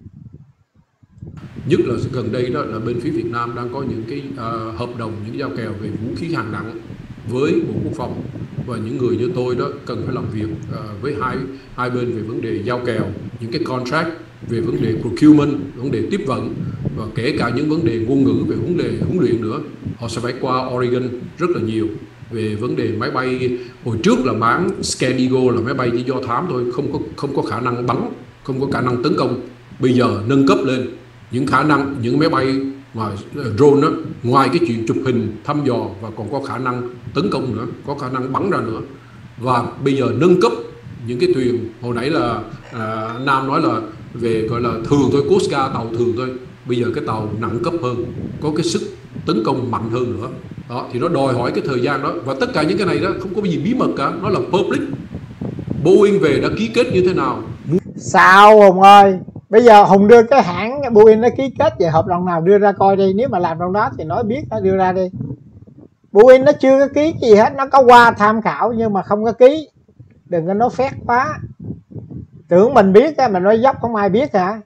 Nhất là gần đây đó là bên phía Việt Nam đang có những cái uh, hợp đồng, những giao kèo về vũ khí hạng nặng với Bộ Quốc phòng, và những người như tôi đó cần phải làm việc uh, với hai hai bên về vấn đề giao kèo, những cái contract về vấn đề procurement, vấn đề tiếp vận, và kể cả những vấn đề ngôn ngữ về vấn đề huấn luyện nữa. Họ sẽ phải qua Oregon rất là nhiều về vấn đề máy bay. Hồi trước là bán Scan Eagle là máy bay chỉ do thám thôi, không có không có khả năng bắn, không có khả năng tấn công. Bây giờ nâng cấp lên những khả năng, những máy bay mà drone đó, ngoài cái chuyện chụp hình thăm dò và còn có khả năng tấn công nữa, có khả năng bắn ra nữa. Và bây giờ nâng cấp những cái thuyền, hồi nãy là à, Nam nói là về gọi là thường thôi, Coast Guard tàu thường thôi, bây giờ cái tàu nặng cấp hơn, có cái sức tấn công mạnh hơn nữa đó, thì nó đòi hỏi cái thời gian đó. Và tất cả những cái này đó không có gì bí mật cả, nó là public. Boeing về đã ký kết như thế nào? Sao Hùng ơi, bây giờ Hùng đưa cái hãng Boeing nó ký kết về hợp đồng nào đưa ra coi đi, nếu mà làm trong đó thì nói biết, nó đưa ra đi. Boeing nó chưa có ký gì hết, nó có qua tham khảo nhưng mà không có ký. Đừng có nói phét quá, tưởng mình biết á, mà nói dốc không ai biết hả?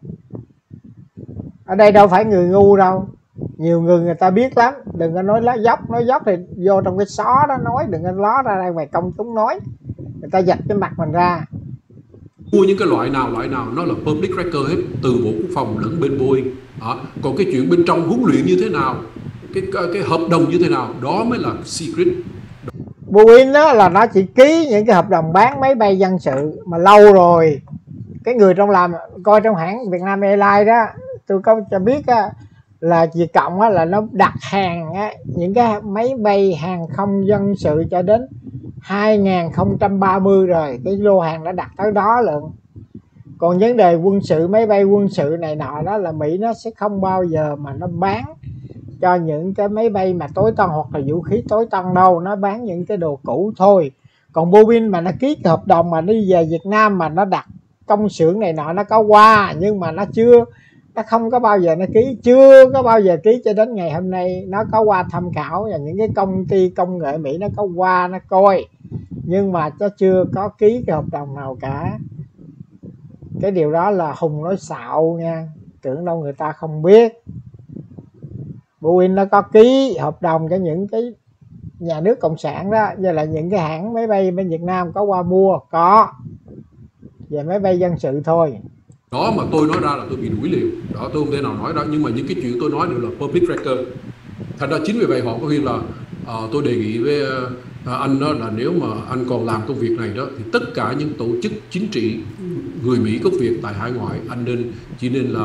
Ở đây đâu phải người ngu đâu, nhiều người người ta biết lắm. Đừng có nói lá dốc, nói dốc thì vô trong cái xó đó nói, đừng có ló ra đây ngoài công chúng nói, người ta giật cái mặt mình ra. Mua những cái loại nào loại nào nó là public record hết, từ Bộ Quốc phòng lẫn bên Boeing. Đó. Còn cái chuyện bên trong huấn luyện như thế nào, cái cái hợp đồng như thế nào, đó mới là secret. Boeing đó là nó chỉ ký những cái hợp đồng bán máy bay dân sự mà lâu rồi. Cái người trong làm coi trong hãng Việt Nam Airlines đó, tôi có cho biết á, là Việt Cộng á, là nó đặt hàng á, những cái máy bay hàng không dân sự cho đến hai nghìn không trăm ba mươi rồi, cái lô hàng đã đặt tới đó lận. Còn vấn đề quân sự, máy bay quân sự này nọ đó là Mỹ nó sẽ không bao giờ mà nó bán cho những cái máy bay mà tối tân hoặc là vũ khí tối tân đâu, nó bán những cái đồ cũ thôi. Còn Boeing mà nó ký cái hợp đồng mà đi về Việt Nam mà nó đặt công xưởng này nọ, nó có qua nhưng mà nó chưa, nó không có bao giờ nó ký, chưa có bao giờ ký cho đến ngày hôm nay. Nó có qua tham khảo và những cái công ty công nghệ Mỹ nó có qua nó coi, nhưng mà nó chưa có ký cái hợp đồng nào cả. Cái điều đó là Hùng nói xạo nha, tưởng đâu người ta không biết. Boeing nó có ký hợp đồng cho những cái nhà nước cộng sản đó, với lại những cái hãng máy bay bên Việt Nam có qua mua, có về máy bay dân sự thôi. Đó mà tôi nói ra là tôi bị đuổi liền. Đó, tôi không thể nào nói đó, nhưng mà những cái chuyện tôi nói đều là public record. Thành ra chính vì vậy họ có khuyên là uh, tôi đề nghị với uh, anh đó là nếu mà anh còn làm công việc này đó thì tất cả những tổ chức chính trị người Mỹ gốc Việt tại hải ngoại anh nên chỉ nên là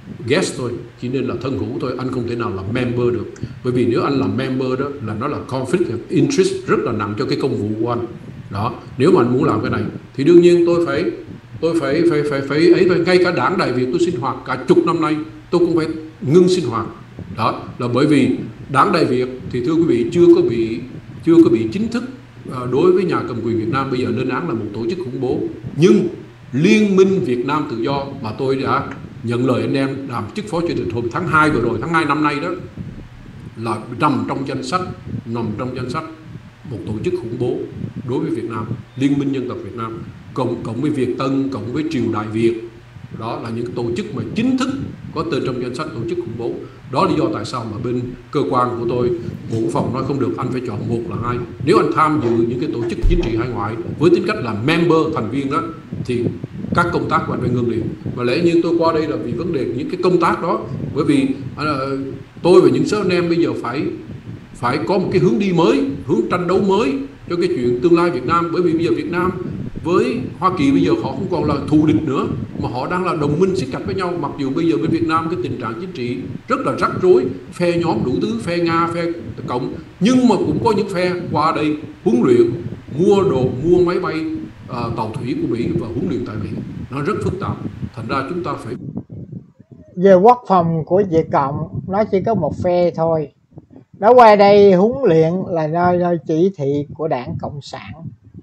guest thôi, chỉ nên là thân hữu thôi, anh không thể nào là member được. Bởi vì nếu anh làm member đó là nó là conflict of interest rất là nặng cho cái công vụ của anh. Đó, nếu mà anh muốn làm cái này thì đương nhiên tôi phải tôi phải phải phải phải ấy phải ngay cả Đảng Đại Việt tôi sinh hoạt cả chục năm nay tôi cũng phải ngưng sinh hoạt. Đó là bởi vì Đảng Đại Việt thì thưa quý vị chưa có bị chưa có bị chính thức uh, đối với nhà cầm quyền Việt Nam bây giờ lên án là một tổ chức khủng bố, nhưng Liên minh Việt Nam Tự Do mà tôi đã nhận lời anh em làm chức phó chủ tịch hồi tháng hai vừa rồi, tháng hai năm nay đó, là nằm trong danh sách nằm trong danh sách một tổ chức khủng bố đối với Việt Nam. Liên minh Dân tộc Việt Nam cộng cộng với Việt Tân, cộng với Triều Đại Việt, đó là những tổ chức mà chính thức có tên trong danh sách tổ chức khủng bố. Đó là lý do tại sao mà bên cơ quan của tôi, Bộ Quốc phòng nói không được, anh phải chọn một là hai. Nếu anh tham dự những cái tổ chức chính trị hải ngoại với tính cách là member, thành viên đó, thì các công tác của anh phải ngưng liền. Và lẽ nhiên tôi qua đây là vì vấn đề những cái công tác đó, bởi vì uh, tôi và những số anh em bây giờ phải phải có một cái hướng đi mới, hướng tranh đấu mới cho cái chuyện tương lai Việt Nam. Bởi vì bây giờ Việt Nam với Hoa Kỳ bây giờ họ không còn là thù địch nữa, mà họ đang là đồng minh siết chặt với nhau. Mặc dù bây giờ bên Việt Nam cái tình trạng chính trị rất là rắc rối, phe nhóm đủ thứ, phe Nga, phe Cộng, nhưng mà cũng có những phe qua đây huấn luyện, mua đồ, mua máy bay, uh, tàu thủy của Mỹ và huấn luyện tại Mỹ. Nó rất phức tạp, thành ra chúng ta phải... Về quốc phòng của Việt Cộng nó chỉ có một phe thôi. Nó qua đây huấn luyện là nơi, nơi chỉ thị của Đảng Cộng sản.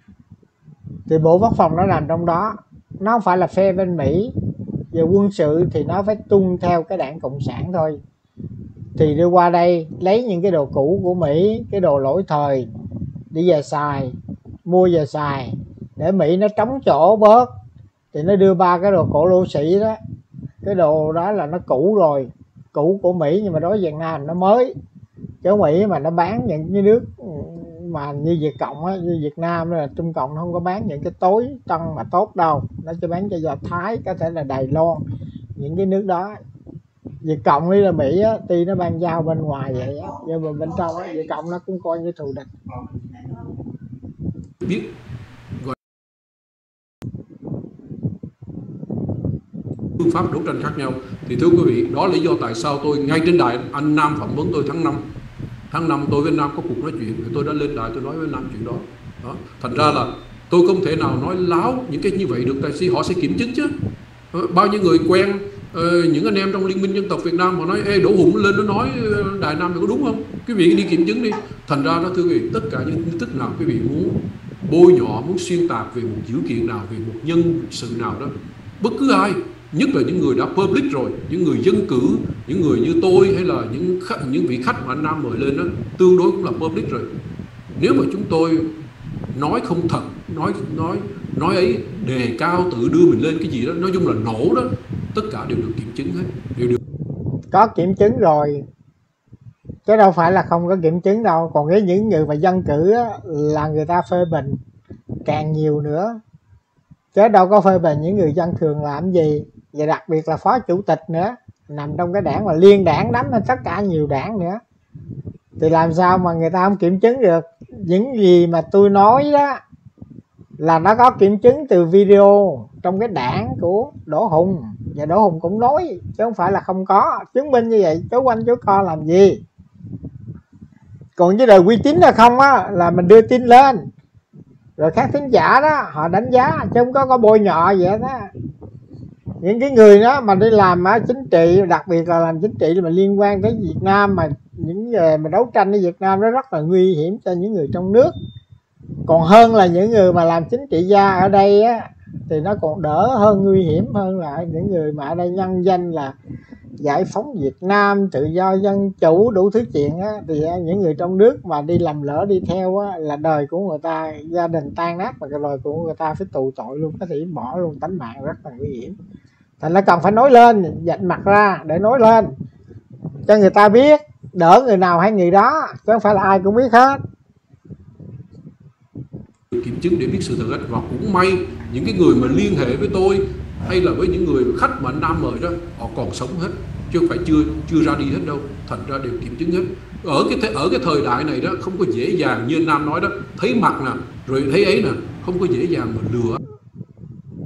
Thì Bộ Quốc phòng nó nằm trong đó. Nó không phải là phe bên Mỹ. Về quân sự thì nó phải tuân theo cái Đảng Cộng sản thôi. Thì đi qua đây lấy những cái đồ cũ của Mỹ, cái đồ lỗi thời, đi về xài, mua về xài, để Mỹ nó trống chỗ bớt. Thì nó đưa ba cái đồ cổ lỗ sĩ đó. Cái đồ đó là nó cũ rồi, cũ của Mỹ, nhưng mà đối với Việt Nam nó mới. Chứ Mỹ mà nó bán những cái nước mà như Việt Cộng á, như Việt Nam là Trung Cộng nó không có bán những cái tối tân mà tốt đâu, nó chỉ bán cho Do Thái, có thể là Đài Loan, những cái nước đó. Việt Cộng hay là Mỹ á, tuy nó ban giao bên ngoài vậy á, nhưng mà bên trong á, Việt Cộng nó cũng coi như thù địch. Biết phương pháp đấu tranh khác nhau. Thì thưa quý vị, đó là lý do tại sao tôi ngay trên đài anh Nam phỏng vấn tôi tháng năm tháng năm tôi với Nam có cuộc nói chuyện, thì tôi đã lên đài tôi nói với Nam chuyện đó. Đó thành ra là tôi không thể nào nói láo những cái như vậy được, tại vì họ sẽ kiểm chứng chứ. Bao nhiêu người quen uh, những anh em trong Liên minh Dân tộc Việt Nam họ nói ê Đỗ Hùng lên nó nói đài Nam thì có đúng không, quý vị đi kiểm chứng đi. Thành ra đó thưa quý vị, tất cả những tin tức nào quý vị muốn bôi nhọ, muốn xuyên tạc về một dữ kiện nào, về một nhân sự nào đó, bất cứ ai, nhất là những người đã public rồi, những người dân cử, những người như tôi hay là những khách, những vị khách mà anh Nam mời lên đó, tương đối cũng là public rồi. Nếu mà chúng tôi nói không thật, nói nói nói ấy đề cao tự đưa mình lên cái gì đó, nói chung là nổ đó, tất cả đều được kiểm chứng hết, đều được. Có kiểm chứng rồi, chứ đâu phải là không có kiểm chứng đâu. Còn với những người mà dân cử á, là người ta phê bình càng nhiều nữa, chứ đâu có phê bình những người dân thường làm gì. Và đặc biệt là phó chủ tịch nữa, nằm trong cái đảng mà liên đảng đắm lên tất cả nhiều đảng nữa, thì làm sao mà người ta không kiểm chứng được. Những gì mà tôi nói đó là nó có kiểm chứng từ video trong cái đảng của Đỗ Hùng, và Đỗ Hùng cũng nói, chứ không phải là không có chứng minh như vậy. Chú quanh chú co làm gì. Còn với đời uy tín là không á, là mình đưa tin lên rồi các thính giả đó họ đánh giá, chứ không có có bôi nhọ vậy đó. Những cái người đó mà đi làm á, chính trị, đặc biệt là làm chính trị mà liên quan tới Việt Nam, mà những người mà đấu tranh với Việt Nam nó rất là nguy hiểm cho những người trong nước. Còn hơn là những người mà làm chính trị gia ở đây á, thì nó còn đỡ hơn, nguy hiểm hơn là những người mà ở đây nhân danh là giải phóng Việt Nam, tự do dân chủ, đủ thứ chuyện á. Thì những người trong nước mà đi làm lỡ đi theo á, là đời của người ta, gia đình tan nát, và cái đời của người ta phải tù tội luôn, có thể bỏ luôn tánh mạng, rất là nguy hiểm. Thành ra cần phải nói lên, dạch mặt ra để nói lên cho người ta biết, đỡ người nào hay người đó, chứ không phải là ai cũng biết hết. Kiểm chứng để biết sự thật hết. Và cũng may những cái người mà liên hệ với tôi hay là với những người khách mà anh Nam mời đó, họ còn sống hết, chứ không phải chưa chưa ra đi hết đâu. Thành ra đều kiểm chứng hết. Ở cái thế, ở cái thời đại này đó không có dễ dàng như anh Nam nói đó, thấy mặt nè rồi thấy ấy nè, không có dễ dàng mà lừa.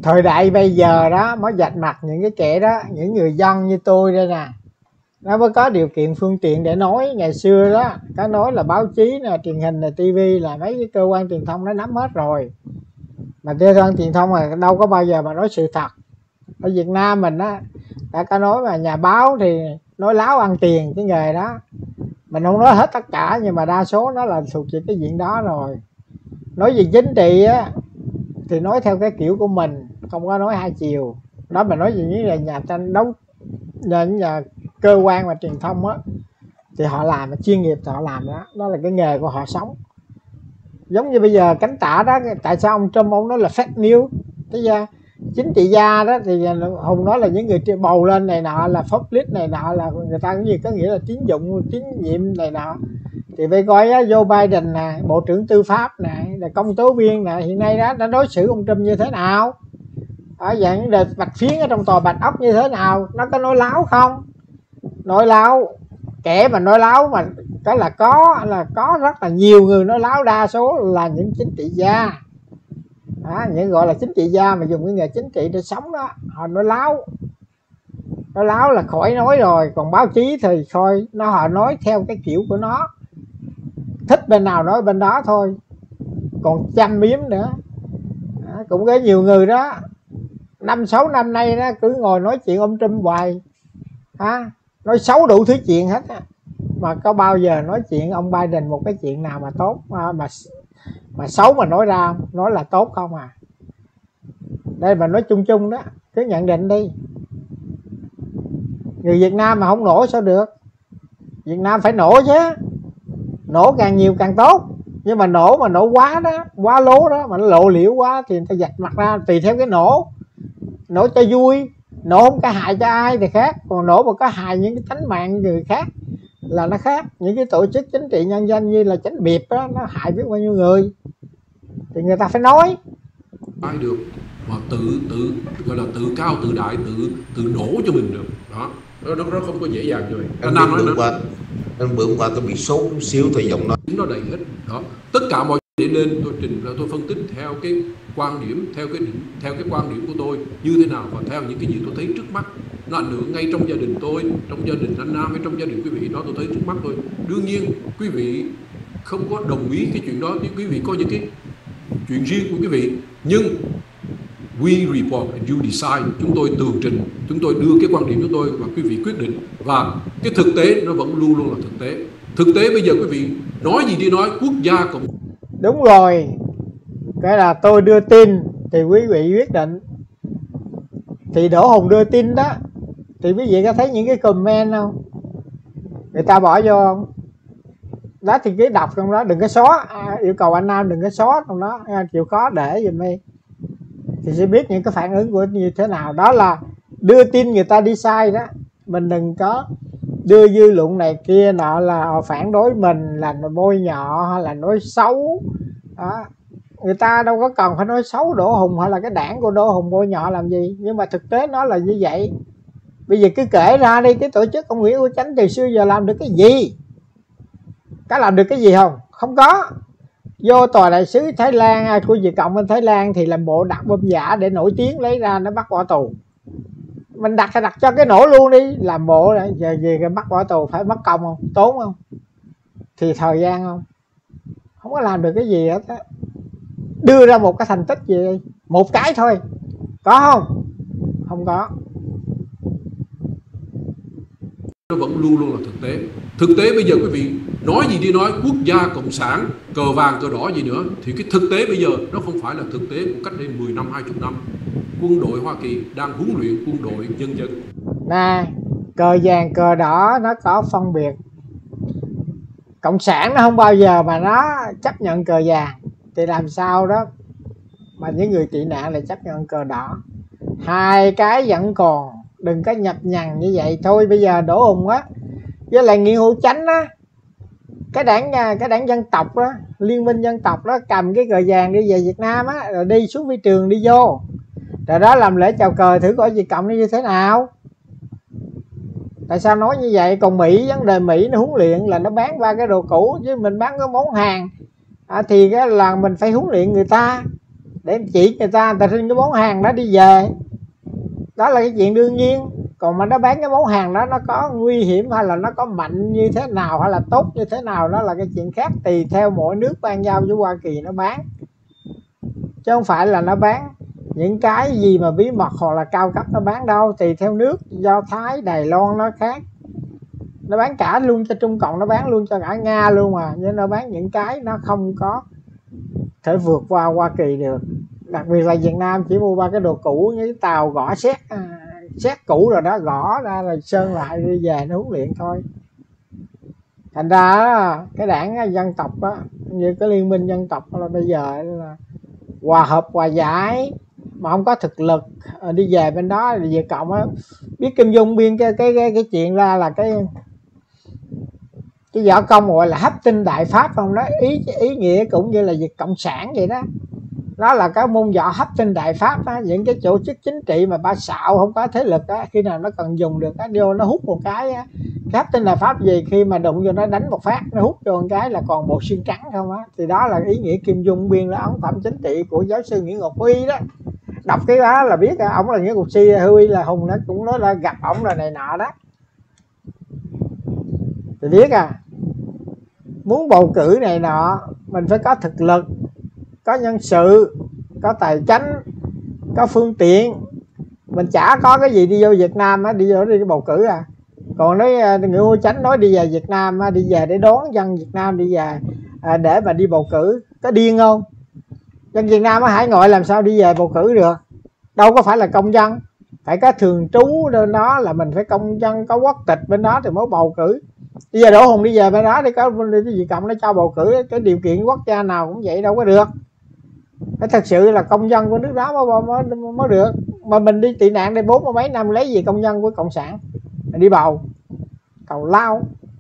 thời đại bây giờ đó mới vạch mặt những cái kẻ đó, những người dân như tôi đây nè, nó mới có điều kiện phương tiện để nói. Ngày xưa đó có nói là báo chí nè, truyền hình nè, tivi là mấy cái cơ quan truyền thông nó nắm hết rồi, mà cơ quan truyền thông mà đâu có bao giờ mà nói sự thật. Ở Việt Nam mình á đã có nói mà nhà báo thì nói láo ăn tiền, cái nghề đó mình không nói hết tất cả, nhưng mà đa số nó là thuộc về cái diện đó rồi. Nói về chính trị á thì nói theo cái kiểu của mình, không có nói hai chiều đó. Mà nói về những nhà, nhà tranh đấu, nhà, nhà cơ quan và truyền thông á thì họ làm chuyên nghiệp thì họ làm đó, đó là cái nghề của họ sống. Giống như bây giờ cánh tả đó, tại sao ông Trump ông nói là fake news? Thế ra chính trị gia đó thì Hùng nói là những người bầu lên này nọ là populist này nọ, là người ta cái gì có nghĩa là tín dụng, tín nhiệm này nọ. Thì phải coi á, Joe Biden nè, bộ trưởng tư pháp nè, là công tố viên nè, hiện nay đó đã đối xử ông Trump như thế nào, ở dạng đề bạch phiến ở trong tòa Bạch Ốc như thế nào, nó có nói láo không? Nói láo, kẻ mà nói láo mà cái là có là có rất là nhiều người nói láo, đa số là những chính trị gia đó, những gọi là chính trị gia mà dùng cái nghề chính trị để sống đó, họ nói láo. Nói láo là khỏi nói rồi, còn báo chí thì thôi nó họ nói theo cái kiểu của nó, thích bên nào nói bên đó thôi, còn chăm biếm nữa đó. Cũng có nhiều người đó năm sáu năm nay đó cứ ngồi nói chuyện ông Trump hoài ha, nói xấu đủ thứ chuyện hết á, mà có bao giờ nói chuyện ông Biden một cái chuyện nào mà tốt mà mà xấu mà nói ra, nói là tốt không à? Đây mà nói chung chung đó, cứ nhận định đi. Người Việt Nam mà không nổ sao được? Việt Nam phải nổ chứ, nổ càng nhiều càng tốt. Nhưng mà nổ mà nổ quá đó, quá lố đó, mà nó lộ liễu quá thì người ta vạch mặt ra tùy theo cái nổ. Nổ cho vui, nổ không có hại cho ai thì khác, còn nổ mà có hại những cái tánh mạng người khác là nó khác. Những cái tổ chức chính trị nhân dân như là Chánh Biệp đó, nó hại biết bao nhiêu người thì người ta phải nói. Ai được mà tự tự gọi là tự cao tự đại, tự tự nổ cho mình được đó, nó nó không có dễ dàng như vậy. Anh Nam nói qua, anh bữa qua tôi bị sốt chút xíu thì giọng nói nó đầy hết đó, tất cả mọi để lên tôi trình ra, tôi phân tích theo cái quan điểm, theo cái theo cái quan điểm của tôi như thế nào, và theo những cái gì tôi thấy trước mắt nó ảnh hưởng ngay trong gia đình tôi, trong gia đình anh Nam hay trong gia đình quý vị đó, tôi thấy trước mắt tôi. Đương nhiên quý vị không có đồng ý cái chuyện đó thì quý vị có những cái chuyện riêng của quý vị, nhưng we report and you decide, chúng tôi tường trình, chúng tôi đưa cái quan điểm của tôi và quý vị quyết định, và cái thực tế nó vẫn luôn luôn là thực tế. Thực tế bây giờ quý vị nói gì đi nói, quốc gia cộng đúng rồi, cái là tôi đưa tin thì quý vị quyết định. Thì Đỗ Hùng đưa tin đó thì quý vị có thấy những cái comment không, người ta bỏ vô không đó, thì cứ đọc trong đó, đừng có xóa, à, yêu cầu anh Nam đừng có xóa trong đó, à, chịu khó để giùm đi thì sẽ biết những cái phản ứng của như thế nào. Đó là đưa tin người ta đi sai đó, mình đừng có đưa dư luận này kia nọ là phản đối mình, là bôi nhọ hay là nói xấu đó. Người ta đâu có cần phải nói xấu Đỗ Hùng hay là cái đảng của Đỗ Hùng bôi nhọ làm gì, nhưng mà thực tế nó là như vậy. Bây giờ cứ kể ra đi, cái tổ chức ông Nguyễn Hữu Chánh từ xưa giờ làm được cái gì? Có làm được cái gì không? Không có. Vô tòa đại sứ Thái Lan của Việt Cộng bên Thái Lan thì làm bộ đặt bom giả để nổi tiếng, lấy ra nó bắt bỏ tù. Mình đặt thì đặt cho cái nổ luôn đi, làm bộ này, giờ về cái bắt bỏ tù phải mất công không, tốn không, thì thời gian không, không có làm được cái gì hết á. Đưa ra một cái thành tích gì đi, một cái thôi, có không? Không có. Nó vẫn luôn luôn là thực tế. Thực tế bây giờ quý vị nói gì đi nói, quốc gia cộng sản, cờ vàng cờ đỏ gì nữa, thì cái thực tế bây giờ nó không phải là thực tế của cách đây mười năm, hai mươi năm. Quân đội Hoa Kỳ đang huấn luyện quân đội nhân dân. Nè, cờ vàng cờ đỏ nó có phân biệt. Cộng sản nó không bao giờ mà nó chấp nhận cờ vàng, thì làm sao đó mà những người tị nạn lại chấp nhận cờ đỏ. Hai cái vẫn còn, đừng có nhập nhằng như vậy thôi. Bây giờ Đỗ Hùng á với lại Nguyễn Hữu Chánh á, cái đảng cái đảng dân tộc đó, Liên minh dân tộc đó, cầm cái cờ vàng đi về Việt Nam á, rồi đi xuống phi trường đi vô, rồi đó làm lễ chào cờ thử coi Việt Cộng nó như thế nào. Tại sao nói như vậy? Còn Mỹ, vấn đề Mỹ nó huấn luyện là nó bán ba cái đồ cũ, chứ mình bán cái món hàng à, thì cái là mình phải huấn luyện người ta. để chỉ người ta, người ta xin cái món hàng đó đi về, đó là cái chuyện đương nhiên. Còn mà nó bán cái món hàng đó nó có nguy hiểm hay là nó có mạnh như thế nào hay là tốt như thế nào, đó là cái chuyện khác, tùy theo mỗi nước ban giao với Hoa Kỳ nó bán, chứ không phải là nó bán những cái gì mà bí mật hoặc là cao cấp nó bán đâu. Tùy theo nước, Do Thái, Đài Loan nó khác, nó bán cả luôn cho Trung Cộng, nó bán luôn cho cả Nga luôn mà, nhưng nó bán những cái nó không có thể vượt qua Hoa Kỳ được. Đặc biệt là Việt Nam chỉ mua ba cái đồ cũ như cái tàu gõ xét à, xét cũ rồi đó, gõ ra rồi sơn lại đi về nó huấn luyện thôi. Thành ra đó, cái đảng dân tộc đó, như cái liên minh dân tộc là bây giờ là hòa hợp hòa giải mà không có thực lực đi về bên đó. Thì Việt Cộng á, biết Kim Dung biên cái cái cái, cái chuyện ra là cái cái võ công gọi là hấp tinh đại pháp không đó, ý ý nghĩa cũng như là Việt Cộng sản vậy đó. Đó là cái môn võ hấp tinh đại pháp á, những cái tổ chức chính trị mà ba xạo không có thế lực á, khi nào nó cần dùng được á, vô nó hút một cái á. Cái hấp tinh đại pháp gì, khi mà đụng vô nó đánh một phát, nó hút vô một cái là còn bộ xương trắng không á. Thì đó là ý nghĩa Kim Dung biên là ấn phẩm chính trị của giáo sư Nguyễn Ngọc Huy đó. Đọc cái đó là biết à, ổng là Nguyễn Ngọc Si, Huy là Hùng, nó cũng nói là gặp ổng là này nọ đó. Thì biết à, muốn bầu cử này nọ mình phải có thực lực, có nhân sự, có tài chánh, có phương tiện. Mình chả có cái gì đi vô Việt Nam á, đi vô đi bầu cử à. Còn nói Nguyễn Hữu Chánh nói đi về Việt Nam á, đi về để đón dân Việt Nam đi về à, để mà đi bầu cử, có điên không? Dân Việt Nam ở hải ngoại làm sao đi về bầu cử được? Đâu có phải là công dân, phải có thường trú bên đó, là mình phải công dân có quốc tịch bên đó thì mới bầu cử. Bây giờ Đỗ Hùng đi về bên đó đi, có cái gì cộng nó cho bầu cử, cái điều kiện quốc gia nào cũng vậy đâu có được. Phải thật sự là công dân của nước đó mới, mới, mới được. Mà mình đi tị nạn đây bốn mươi mấy năm lấy gì công dân của cộng sản mình đi bầu, cầu lao.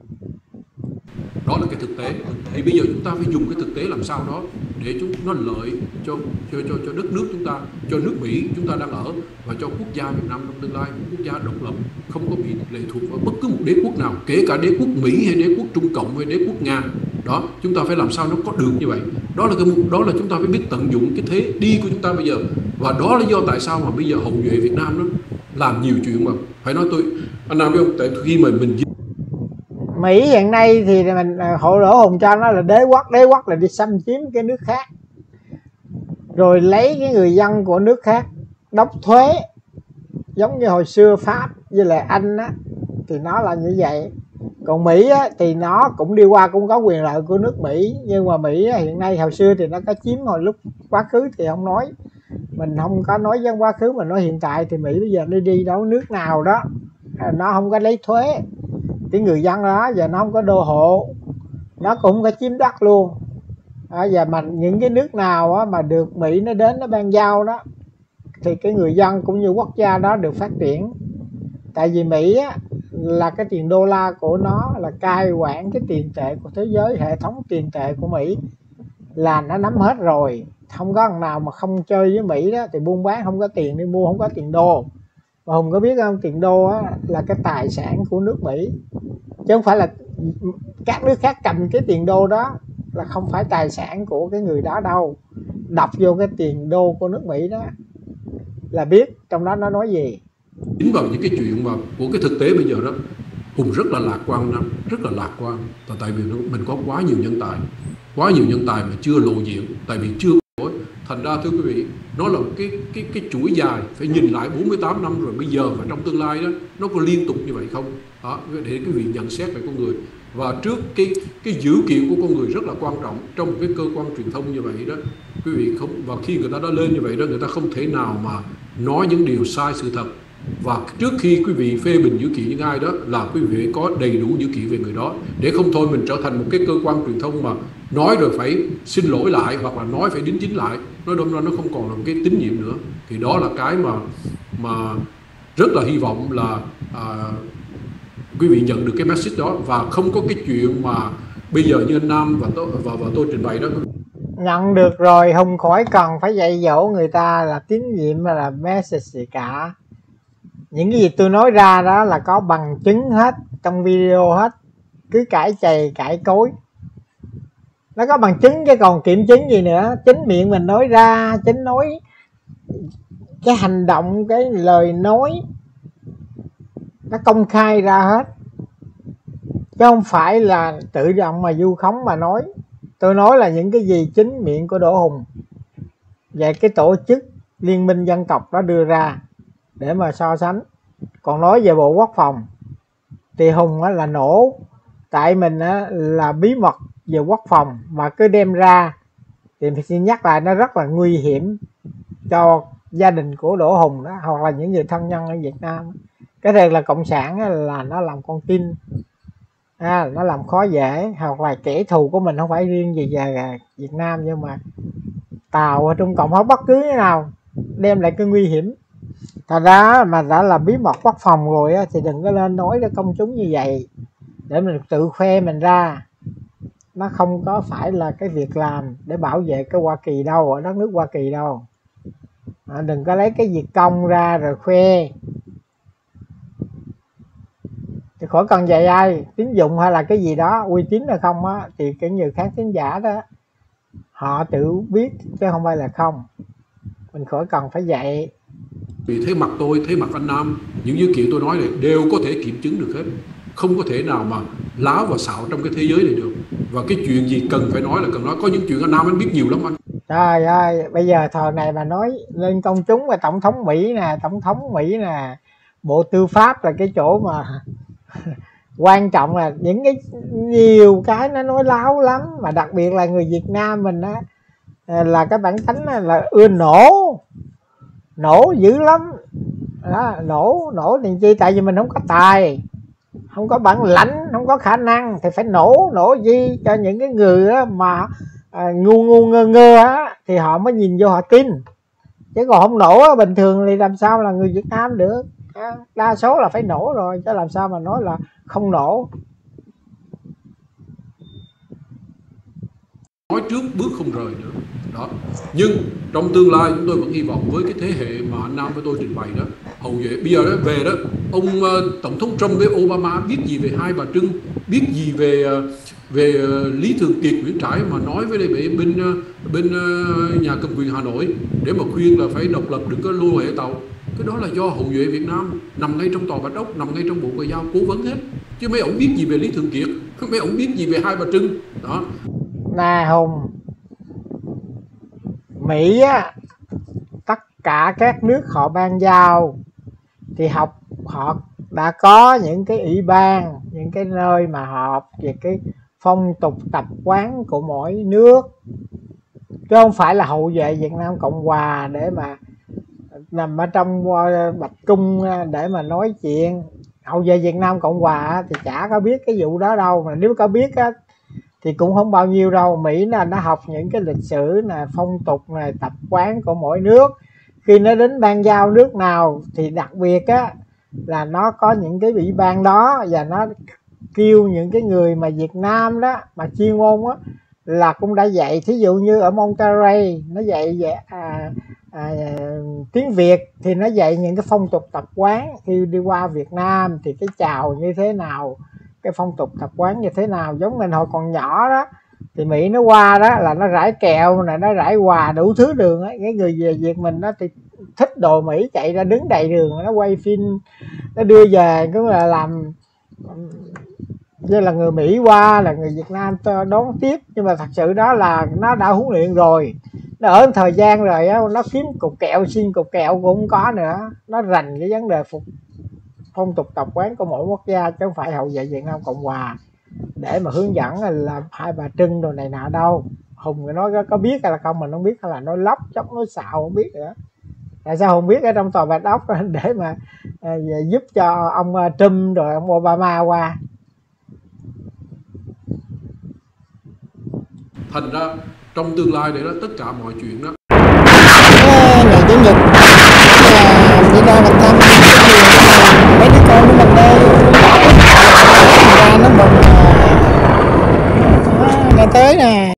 Đó là cái thực tế. Thì bây giờ chúng ta phải dùng cái thực tế làm sao đó để chúng nó lợi cho cho cho cho đất nước chúng ta, cho nước Mỹ chúng ta đang ở, và cho quốc gia Việt Nam trong tương lai, quốc gia độc lập, không có bị lệ thuộc vào bất cứ một đế quốc nào, kể cả đế quốc Mỹ hay đế quốc Trung Cộng hay đế quốc Nga. Đó, chúng ta phải làm sao nó có được như vậy. Đó là cái đó là chúng ta phải biết tận dụng cái thế đi của chúng ta bây giờ. Và đó là lý do tại sao mà bây giờ hậu duệ Việt Nam nó làm nhiều chuyện mà phải nói tôi anh Nam biết không, tại khi mà mình Mỹ hiện nay thì mình hộ Đỗ Hùng cho nó là đế quốc, đế quốc là đi xâm chiếm cái nước khác, rồi lấy cái người dân của nước khác đóng thuế, giống như hồi xưa Pháp với lại Anh á, thì nó là như vậy. Còn Mỹ á, thì nó cũng đi qua cũng có quyền lợi của nước Mỹ, nhưng mà Mỹ á, hiện nay hồi xưa thì nó có chiếm, hồi lúc quá khứ thì không nói, mình không có nói dân quá khứ, mình nói hiện tại thì Mỹ bây giờ đi đi đâu nước nào đó nó không có lấy thuế, cái người dân đó giờ nó không có đô hộ, nó cũng không có chiếm đất luôn. À, và mà những cái nước nào á, mà được Mỹ nó đến nó ban giao đó thì cái người dân cũng như quốc gia đó được phát triển. Tại vì Mỹ á, là cái tiền đô la của nó là cai quản cái tiền tệ của thế giới, hệ thống tiền tệ của Mỹ là nó nắm hết rồi, không có thằng nào mà không chơi với Mỹ đó thì buôn bán không có tiền đi mua, không có tiền đô. Mà Hùng có biết không, tiền đô á, là cái tài sản của nước Mỹ, chứ không phải là các nước khác cầm cái tiền đô đó là không phải tài sản của cái người đó đâu. Đọc vô cái tiền đô của nước Mỹ đó là biết trong đó nó nói gì. Chính vào những cái chuyện mà của cái thực tế bây giờ đó, Hùng rất là lạc quan, rất là lạc quan, là tại vì mình có quá nhiều nhân tài, quá nhiều nhân tài mà chưa lộ diện, tại vì chưa có. Thành ra thưa quý vị, nó là cái cái cái chuỗi dài, phải nhìn lại bốn mươi tám năm rồi, bây giờ và trong tương lai đó nó có liên tục như vậy không? Đó, để quý vị nhận xét về con người. Và trước cái cái dữ kiện của con người rất là quan trọng trong một cái cơ quan truyền thông như vậy đó, quý vị không, và khi người ta đã lên như vậy đó, người ta không thể nào mà nói những điều sai sự thật. Và trước khi quý vị phê bình dữ kiện những ai đó là quý vị có đầy đủ dữ kiện về người đó, để không thôi mình trở thành một cái cơ quan truyền thông mà nói rồi phải xin lỗi lại, hoặc là nói phải đính chính lại, nói đâm ra nó không còn là một cái tín nhiệm nữa. Thì đó là cái mà mà rất là hy vọng là à, quý vị nhận được cái message đó, và không có cái chuyện mà bây giờ như anh Nam và tôi, và, và tôi trình bày đó. Nhận được rồi, không khỏi cần phải dạy dỗ người ta là tín nhiệm hay là message gì cả. Những cái gì tôi nói ra đó là có bằng chứng hết, trong video hết, cứ cãi chày cãi cối. nó có bằng chứng chứ còn kiểm chứng gì nữa. Chính miệng mình nói ra, chính nói cái hành động, cái lời nói nó công khai ra hết, chứ không phải là tự động mà vu khống mà nói. Tôi nói là những cái gì chính miệng của Đỗ Hùng về cái tổ chức Liên minh Dân tộc đó đưa ra để mà so sánh. Còn nói về Bộ Quốc phòng thì Hùng á, là nổ, tại mình á, là bí mật về quốc phòng mà cứ đem ra thì mình xin nhắc lại nó rất là nguy hiểm cho gia đình của Đỗ Hùng đó, hoặc là những người thân nhân ở Việt Nam. Cái này là cộng sản á, là nó làm con tin, à, nó làm khó dễ, hoặc là kẻ thù của mình không phải riêng gì về Việt Nam, nhưng mà Tàu ở Trung Cộng hoặc bất cứ thế nào đem lại cái nguy hiểm. Thật ra mà đã là bí mật quốc phòng rồi á, thì đừng có lên nói cho công chúng như vậy để mình tự khoe mình ra. Nó không có phải là cái việc làm để bảo vệ cái Hoa Kỳ đâu, ở đất nước Hoa Kỳ đâu. À, đừng có lấy cái việc công ra rồi khoe. Thì khỏi cần dạy ai tín dụng hay là cái gì đó uy tín hay không á, thì cái nhiều khán thính giả đó họ tự biết chứ không phải là không. Mình khỏi cần phải dạy. Vì thấy mặt tôi, thấy mặt anh Nam, những dữ kiện tôi nói này đều có thể kiểm chứng được hết. Không có thể nào mà láo và xạo trong cái thế giới này được. Và cái chuyện gì cần phải nói là cần nói. Có những chuyện anh Nam anh biết nhiều lắm anh. Trời ơi, bây giờ thời này mà nói lên công chúng là tổng thống Mỹ nè, tổng thống Mỹ nè, Bộ Tư pháp là cái chỗ mà quan trọng, là những cái nhiều cái nó nói láo lắm. Mà đặc biệt là người Việt Nam mình á, là cái bản tính là ưa nổ, nổ dữ lắm đó, nổ nổ thì chi, tại vì mình không có tài, không có bản lãnh, không có khả năng thì phải nổ. Nổ gì cho những cái người á, mà à, ngu ngu ngơ ngơ á, thì họ mới nhìn vô họ tin, chứ còn không nổ á, bình thường thì làm sao là người Việt Nam được. Đa số là phải nổ rồi, chứ làm sao mà nói là không nổ. Nói trước bước không rời nữa đó. Nhưng trong tương lai chúng tôi vẫn hy vọng với cái thế hệ mà anh Nam với tôi trình bày đó, hậu vệ bây giờ đó về đó, ông uh, tổng thống Trump với Obama biết gì về Hai Bà Trưng, biết gì về uh, về uh, Lý Thường Kiệt, Nguyễn Trãi mà nói với bên bên uh, bên uh, nhà cầm quyền Hà Nội để mà khuyên là phải độc lập, đừng có lưu hệ tàu. Cái đó là do hậu vệ Việt Nam nằm ngay trong tòa Bạch Ốc, nằm ngay trong Bộ Ngoại giao cố vấn hết, chứ mấy ông biết gì về Lý Thường Kiệt, mấy ông biết gì về Hai Bà Trưng đó. Nè Hùng, Mỹ á, tất cả các nước họ ban giao thì học họ đã có những cái ủy ban, những cái nơi mà họp về cái phong tục tập quán của mỗi nước, chứ không phải là hậu vệ Việt Nam Cộng Hòa để mà nằm ở trong Bạch Cung để mà nói chuyện. Hậu vệ Việt Nam Cộng Hòa thì chả có biết cái vụ đó đâu, mà nếu có biết á thì cũng không bao nhiêu đâu. Mỹ là nó học những cái lịch sử nè, phong tục này, tập quán của mỗi nước. Khi nó đến ban giao nước nào thì đặc biệt á là nó có những cái ủy ban đó, và nó kêu những cái người mà Việt Nam đó mà chuyên môn á là cũng đã dạy. Thí dụ như ở Monterrey nó dạy về à, à, tiếng Việt thì nó dạy những cái phong tục tập quán. Khi đi qua Việt Nam thì cái chào như thế nào, cái phong tục tập quán như thế nào. Giống mình hồi còn nhỏ đó thì Mỹ nó qua đó là nó rải kẹo này, nó rải quà đủ thứ đường ấy. Cái người về Việt mình đó thì thích đồ Mỹ, chạy ra đứng đầy đường, nó quay phim, nó đưa về cũng là làm như là người Mỹ qua là người Việt Nam đón tiếp. Nhưng mà thật sự đó là nó đã huấn luyện rồi, nó ở thời gian rồi á, nó kiếm cục kẹo, xin cục kẹo cũng không có nữa. Nó rành cái vấn đề phục phong tục tập quán của mỗi quốc gia, chứ không phải hậu vệ Việt Nam Cộng Hòa để mà hướng dẫn là Hai Bà Trưng đồ này nọ đâu. Hùng nói có, có biết hay là không mình không biết, hay là nói lóc chóc nói xạo không biết nữa. Tại sao Hùng biết ở trong tòa Bạch Ốc để mà à, giúp cho ông Trump rồi ông Obama qua. Thành ra trong tương lai để đó tất cả mọi chuyện đó. Ngày Chủ nhật đi ra mình thăm mấy đứa con của mình đây, ra nó mừng ngày tới nè.